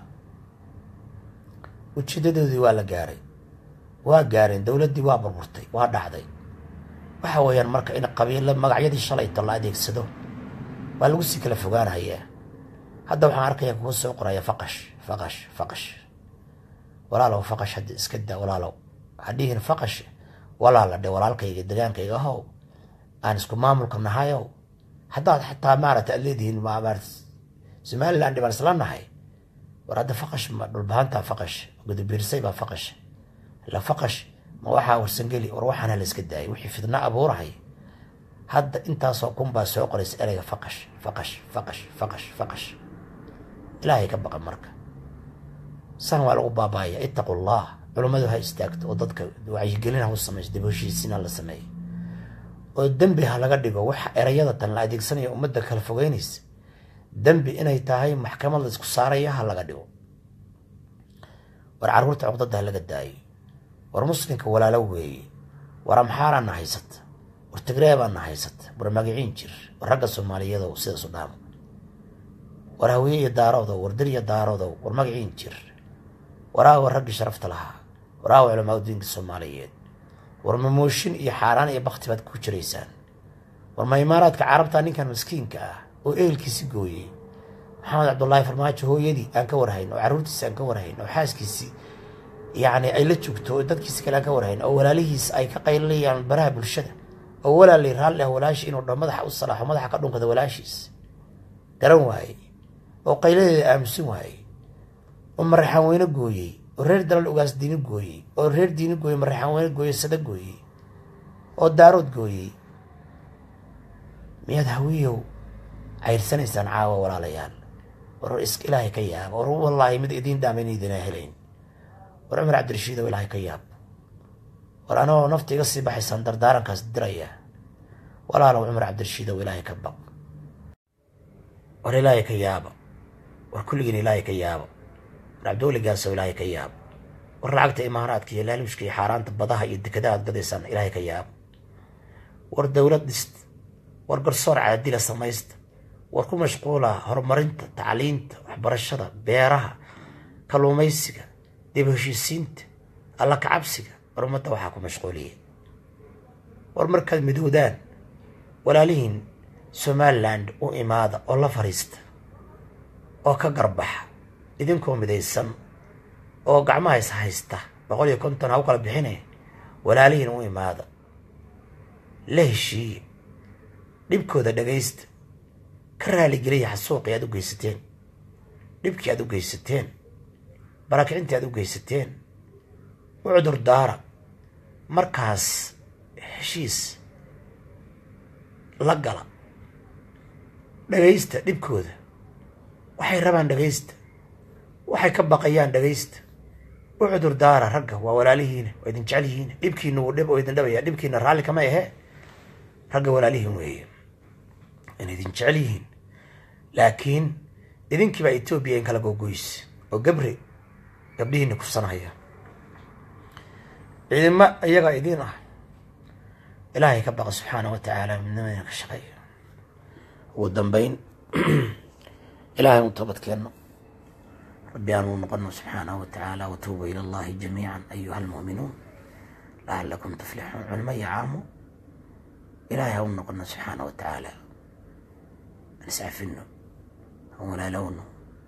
ujeeddadoodii waa la gaaray waa gaareen dowladdii waa burburtay waa dhacday waxa weeyaan marka in qabiilo magacyadii shalayta la adeegsado waa lagu sii kala fogaanayaa hadda waxaan arkayaa kuwa soo qoraya faqash walaalow faqash hadda iska daa walaalow hadhihin faqash walaala dhe walaalkayga degaankayga ahow aan isku maamulka nahayow haddaad xataa maaragta aad leedihiin somaliland baan isla nahay war hadda faqash ma dhulbahantaa faqash gudubiirsay baa faqash la faqash ma waxaa warsangeli war waxaana la iska daayay wixii fidna abuurahay hadda intaasoo kun baa soo qoraysa ereyga faqash ilaahay ka baqa marka san waa lagu baabaaya ittaqullah culummadu ha istaagto oo dadka wacyigelin ha u samayso dib u heshiisiin ha la sameeyo oo dembi ha laga dhigo waxa erayada tan la adeegsanaya ummadda kala fogeynaysa dembi inay tahay maxkamad la isku saaraya ha laga dhigo war carruurta cuqdada ha laga daayo war muslimka walaalo weeye war amxaaraana haysata war tigreebaana haysata war magiciin jir war ragga soomaaliyeedow sidaas u dhaamo war hawiye iyo daaroodow war dir iyo daaroodow war magiciin jir waraawa raggii sharafta lahaa waraawa culamaa diinka soomaaliyeed war mamooshin iyo xaaraan iyo bakti baad ku jiraysaan war ma imaaraadka carabta ninkan miskiinka ah oo ehelkiisi gooyey maxamed cabdullaahi farmaajo hooyadii aan ka warhayn oo carruurtiisi aan ka warhayn oo xaaskiisii yacni ay la joogto oo dadkiisi kale aan ka warhayn oo walaalihiis ay ka qaylinayaan baraha bulshada oo walaalay raalli ah walaashi inuu dha madaxa u salaaxo madaxa ka dhunkada walaashiis garan waayey oo qayladeeda aamusan waayey oo mareexaan weyne gooyey oo reer dalal ugaas diini gooyey oo reer diini gooyey mareexaan weyne gooyey sada gooyey oo daarood gooyey miyaad hawiyow cayrsanaysaan caawa walaalayaal war ilaahay ka yaab war wallaahi mid idiin dhaamayn idinaa helayn war cumar cabdirashiidow ilaahay ka yaab war anoo nafta iga sii baxaysaan dardaarankaas diraya walaalow cumar cabdirashiidow ilaahay ka baq war ilaahay ka yaaba war kulligiin ilaahay ka yaaba war cabdiweligaasoo ilaahay ka yaab war lacagta imaaraadka iyo laaluushka iyo xaaraanta badaha iyo dekadaha ad gadaysaan ilaahay ka yaab war dowlad dhist war garsoor caadila samaysta war ku mashquula horumarinta tacliinta waxbarashada beeraha kalluumaysiga dib heshiisiinta alla kacabsiga war ummadda waxaa ku mashquuliya war markaad midoodaan walaalihiin somaliland u imaada oo la fariista oo ka garbaxa idinkoo midaysan oo gacmaha is haysta 150 ha u kala bixine walaalihiin u imaada la heshiiye dhibkooda dhagaysta ka raaligeliya xasuuqii aad u geysateen dhibkii aad u geysateen barakicintii aad u geysateen u cudur daara markaas heshiis la gala dhagaysta dhibkooda waxay rabaan dhagaysta waxay ka baqayaan dhagaysta u cudur daara ragga waa walaalihiina waa idin jecel yihiin dhibkiina wuu dhib oo idin dhabaya dhibkiina raalli kama ahe ragga walaalihiin weeye in idin jecel yihiin laakiin idinkiibaa Ethiopia in kala gogoys oo gabre gabdhihiina kufsanaya ciidama iyaga idin ah ilaahay ka baqa subxaanahu wa tacaala midnimada ka shaqeeya ugu dambayn ilaahay u toobadkeenno ربي أن نقلنا سبحانه وتعالى وتوبوا إلى الله جميعا أيها المؤمنون لعلكم تفلحون علماء عامو إلهي أن نقلنا سبحانه وتعالى نسعفنه ولا لونه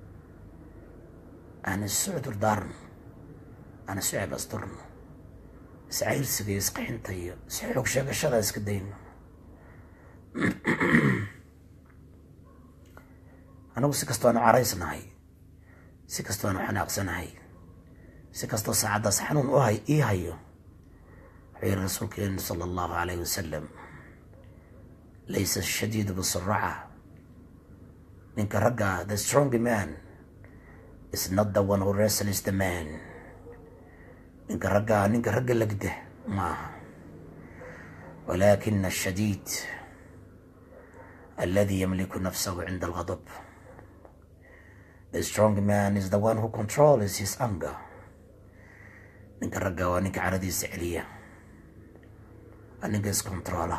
أنا السعد دارنا أنا سعب أصدرنا سعير سقي سقين طيب سعيرك شاق الشغل اسكدين أنا وسكستو أنا عريسنا هاي سكستو أنا حناقسنا هاي سكستو سعادة سحنون وهاي إيه هايو غير الرسول كريم صلى الله عليه وسلم ليس الشديد بالسرعة منك رقا the strong man is not the one who wrestles the man منك رقا لقده ما ولكن الشديد الذي يملك نفسه عند الغضب. The strong man is the one who controls his anger. ninka ragga waa ninka caradiisa celiya ninka iskontrola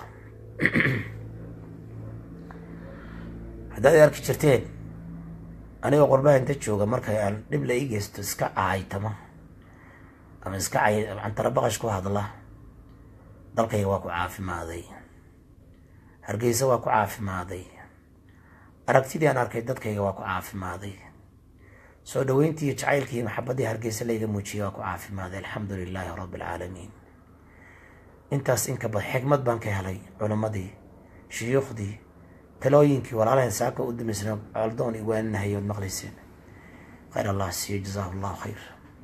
haddaad arki jirteen aniga qurbaha inta jooga markay aan dhib la ii geysto iska caaytama ama iska cantara baqash ku hadla dalkayga waa ku caafimaaday hargeysa waa ku caafimaaday aragtidii aan arkay dadkayga waa ku caafimaaday soo dhaweyntii jacaylkii maxabadii hargeysa layga muujiyay waa ku caafimaaday alxamdulilaahi rabbil caalamiin intaas inka bad xikmad baan ka helay culimadii shuyuukhdii talooyinkii walaalahan saaka u dumisna aldoon iwaaninahayood maqlayseen khayr allah siiyo jazaahu allahu khayr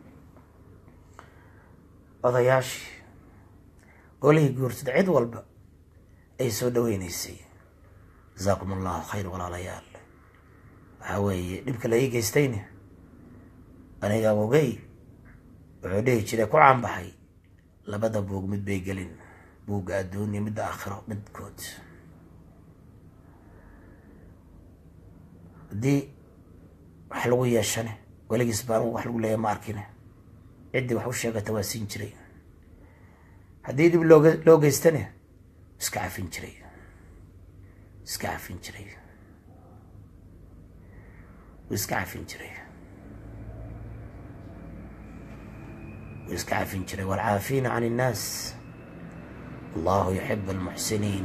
odayaashii golihii guursada cid walba ay soo dhaweynaysay jazaakum allahu khayr walaalayaal waxaa weeye dhibka la ii geystayna aniga ogay wuxuu dhihi jiray ku caanbaxay labada buug mid bay gelin buugga adduun iyo midda aakhiro midkood haddii wax lagu yeeshane weligiis baan wax lagu leeya ma arkine ciddii wax u sheegata waa siin jiray haddii dib loo geystane iska cafin jiray iska cafin jiray iska cafin jiray iska cafin jiray والعافين عن الناس الله يحب المحسنين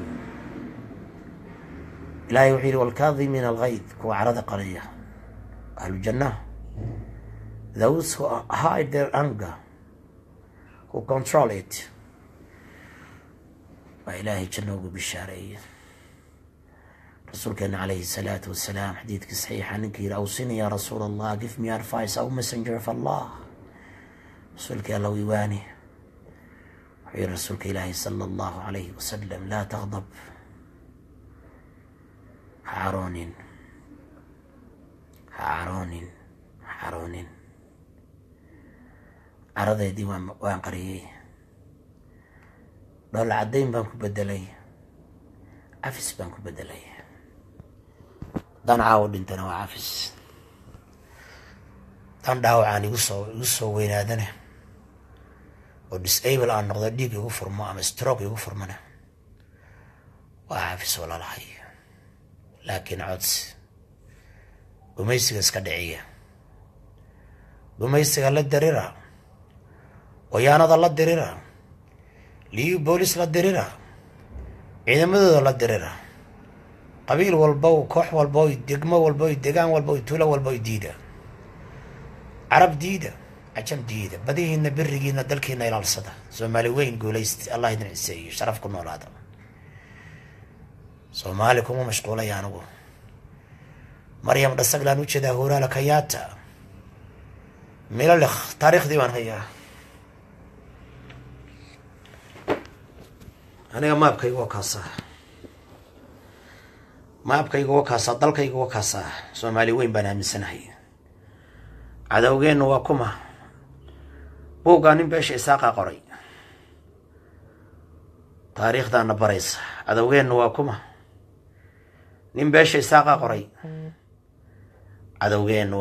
لا يحيل والكاظمين الغيظ كو عرض قرية أهل الجنة those who hide their anger who control it وإلهي جنوب بالشارعية رسول كان عليه الصلاة والسلام حديث صحيح عنك أوصني يا رسول الله give me advice أو messenger of Allah رسولك الله ويواني وحي رسولك إلهي صلى الله عليه وسلم لا تغضب حارون عرضي دي وان قريه دول عدين بانكو بدلي عفس بانكو بدلي دان عاود انتنا وعفس دان داوعاني يوسو وينادنه oo disable aan noqdo dhiig igu furmo ama stroke igu furmana waa xafis walaalahay laakiin cods gumaysiga iska dhiciya gumaysiga la dirira wayaanada la dirira liyu boolis la dirira ciidamadooda la dirira qabiil walba koox walba degmo walba deegaan walba tuulo walba diida carab diida عجم جيدة بديهن برجينا دلكينا إلى الصدى زمالي وين قوليست الله يدعي السيء شرفكم أولادا soomaali kuma mashquulaya anigu maryam dhasaglaan u jeedaa horaala kayaata milalekh taariikhdii baan hayaa aniga maabkayga waa kaasaa dalkayga waa kaasaa soomaali weyn baan aaminsanahay cadowgeennu waa kuma buuggaa nin beesha isaaqa qoray taariikhdaana baraysa cadowgeennu waa kuma nin beesha isaaqa qoray cadowgeennu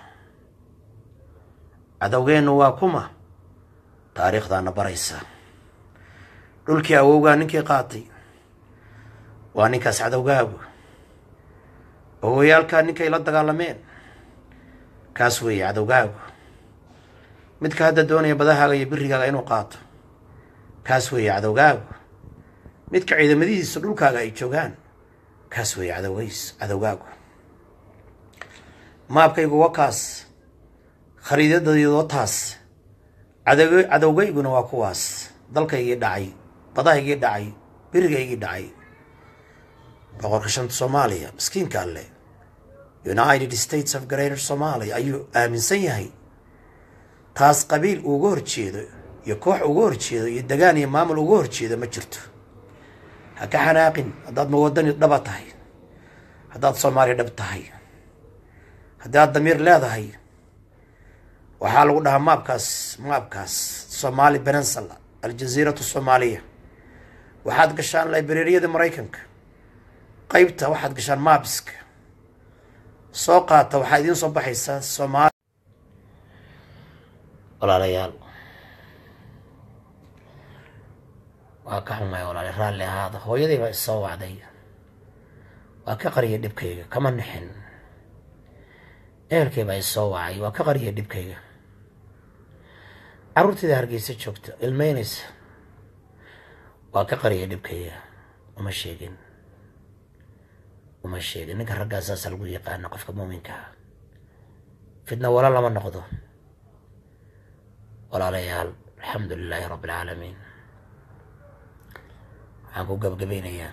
waa kuma taariikhdaana baraysa dhulkii awowgaa ninkii qaatay waa ninkaas cadowgaagu ogoyaalkaa ninkay la dagaalameen kaas weeye cadowgaagu midka hadda doonaya badahaaga iyo birigaaga inuu qaato kaas weeye cadowgaagu midka ciidamadihiisa dhulkaaga ay joogaan kaas weeye cadowgaagu maabkaygu waa kaas khariidadaydu taas cadowgayguna waa kuwaas dalkaygii dhacay badahaygii dhacay birigaygii dhacay boqorka shanta Soomaaliya miskiinka alle United States of Greater Somalia ayuu aaminsan yahay taas qabiil uga horjeedo iyo koox uga horjeedo iyo degaan iyo maamul uga horjeedo ma jirto ha ka xanaaqin haddaad muwadani dhaba tahay haddaad Soomaali dhab tahay haddaad damiir leedahay waxaa lagu dhahaa maabkaas Somali Peninsula aljaziiratu Soomaaliya waxaad gashaan librariyada Mareykanka qaybta waxaad gashaan maabiska soo qaata waxaa idiin soo baxaysaa Soomaali walaalayaal waa ka xumay walaalayaal raalli ahaada hooyaday baa isoo wacday waa ka qariyay dhibkayga kama nixin ehelkay baa isoo wacay waa ka qariyay dhibkayga carruurtayda Hargeysa joogta ilmeynaysa waa ka qariyay dhibkayga uma sheegin ninka raggaa saasa lagu yaqaano qofka muuminka ah fidna wala lama noqdo walaalayaal alxamdulilaahi rabbi alcaalamiin waxaan ku gabagabaynayaa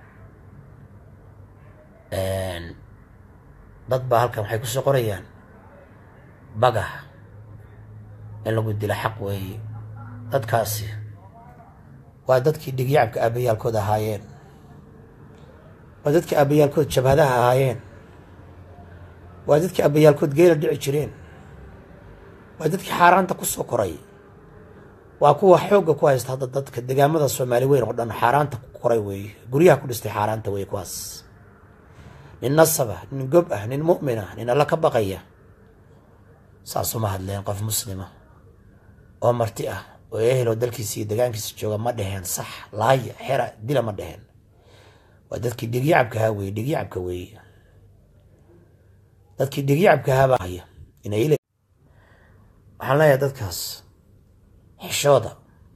dad baa halkan waxay kusoo qorayaan bagah in lagu dila xaq weeye dadkaasi waa dadkii dhigyacabka aabayaalkood ahaayeen waa dadkii aabayaalkood jabhadaha ahaayeen waa dadkii aabayaalkood geela dhici jireen waa dadkii xaaraanta ku soo koray waa kuwa xoogga ku haysta hadda dadka degaamada Soomaali weyn oo dhan xaaraanta ku koray weeye guryaha ku dhistay xaaraanta weeye kuwaas nin nasaba nin gob ah nin mu'min ah nin alla ka baqaya saasuma hadleen qof muslima oo marti ah oo ehel oo dalkiisa iyo degaankiisa jooga ma dheheen sax laaya xera dila ma dheheen waa dadkii dhigyacabka ahaa weeye dhigyacabka weeye dadkii dhigyacabka ahaa baa haya inay waxaan leeyahay dadkaas xishooda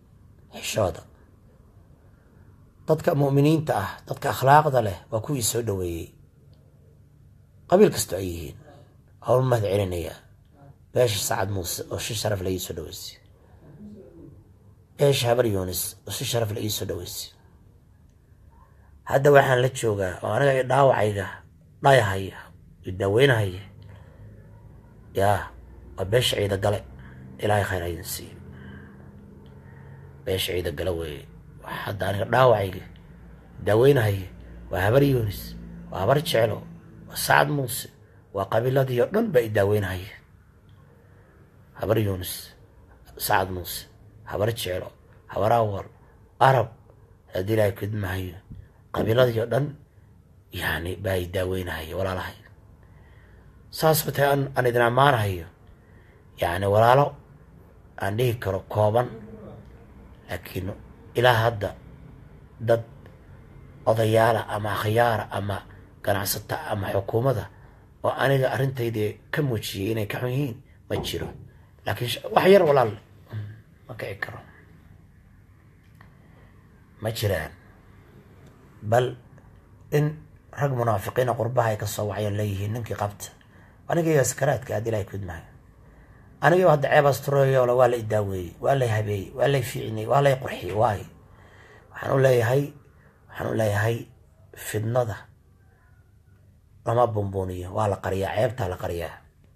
dadka mu'miniinta ah dadka akhlaaqda leh waa kuwii soo dhaweeyey qabiil kasto ay yihiin hawl mahad celinaya beesha Sacad Muuse oo si sharaf leh soo dhaweysay beesha Habar Yunis oo si sharaf leh soo dhaweysay hadda waxaan la joogaa oo aniga dhaawacayga dhayahaya daweynahaya yaa beesha ciida gale ilaahay khayr ayuu siiyo beesha ciida gale weeye hadda aniga dhaawacayga daweynahaya waa Habar Yunis waa Habar Jecelo waa Sacad Muuse waa qabiiladii oo dhan ba daweynahaya Habar Yunis Sacad Muuse Habar Jecelo Habar Awal Arab hadii ilaahay kidmahayo qabiiladii oo dhan yani bay daweynahaya walaalahay saas batay aan idin amaanahayo يعني walaalo aan dhihi karo kooban laakiin ilaa hadda dad odayaala ama akhyaara ama ganacsata ama xukuumadda oo aniga arintayda ka muujiyay inay ka xun yihiin ma jiro laakiin wax yar walaal ma ka karo ma jiraan bal in rag munaafiqiin qurbaha ay ka soo waxay leeyihiin ninkii qabta aniga iyo sakaraadka aad ilaahay kudmahay aniga hadda ceeb astroyo wala idaaweey wala habeey wala fiicnay wala qurxi waay waxaan u leeyahay fidnada lama bumbuniyo, waa la qariyaa, ceebtaa la qariyaa,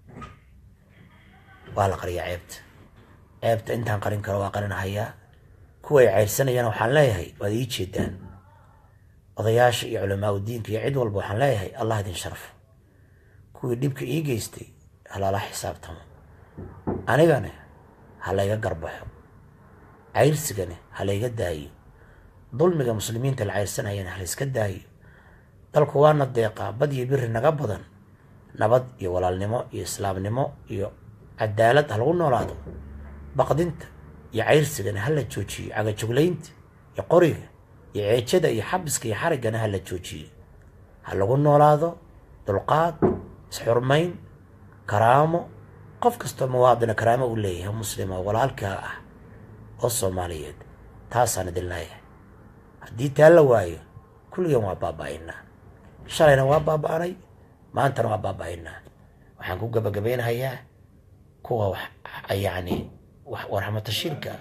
waa la qariyaa ceebta intaan qarin karo waa qarinahayaa. kuway ceyrsanayana waxaan leeyahay waad ii jeedaan, odayaasha iyo culamaa udiinka iyo cid walba waxaan leeyahay allah idin sharfo. kuwii dhibka ii geystay halala xisaabtamo, anigana ha layga garbaxo, cayrsigana ha layga daayo, dulmiga muslimiinta la cayrsanayana ha layska daayo. dalku waana deeqaa, bad iyo biri naga badan, nabad iyo walaalnimo iyo islaamnimo iyo cadaalad ha lagu noolaado. baqdinta iyo cayrsigana ha la joojiyo, cagajuglaynta iyo qoriga iyo ceejada iyo xabiska iyo xariggana ha la joojiyo. ha lagu noolaado dulqaad, isxurmayn, karaamo. qof kastoo muwaadina karaamo u leeyahay, muslima walaalkaa ah oo soomaaliyeed. taasaan idin leeyahay. haddii taa la waayo kulligan waa baaba'aynaa. shalayna waa baaba'anay, maantana waa baaba'aynaa. waxaan ku gabagabaynahayaa kuwa yani warxamatashiirka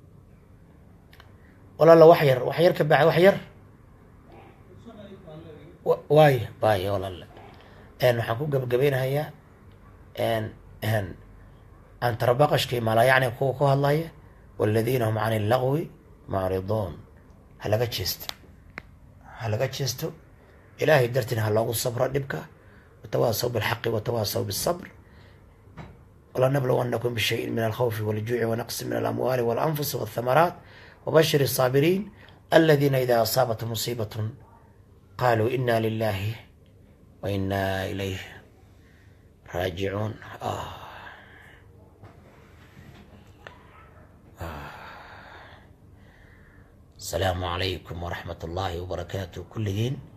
walaala wax yar ka bacay wax yar waay walaala. waxaan ku gabagabaynahayaa an tarbaqashkii mala yacni kuwa ku hadlaya waladiina hum can illagwi mucriduun. ha laga jeesto ilaahay dartiina ha loogu sabro dhibka. watawaasaw bilxaqi watawaasaw bisabr. ولنبلونكم بشيء من الخوف والجوع ونقص من الأموال والأنفس والثمرات وبشر الصابرين الذين إذا أصابتهم مصيبة قالوا إنا لله وإنا إليه راجعون. السلام عليكم ورحمة الله وبركاته كل دين.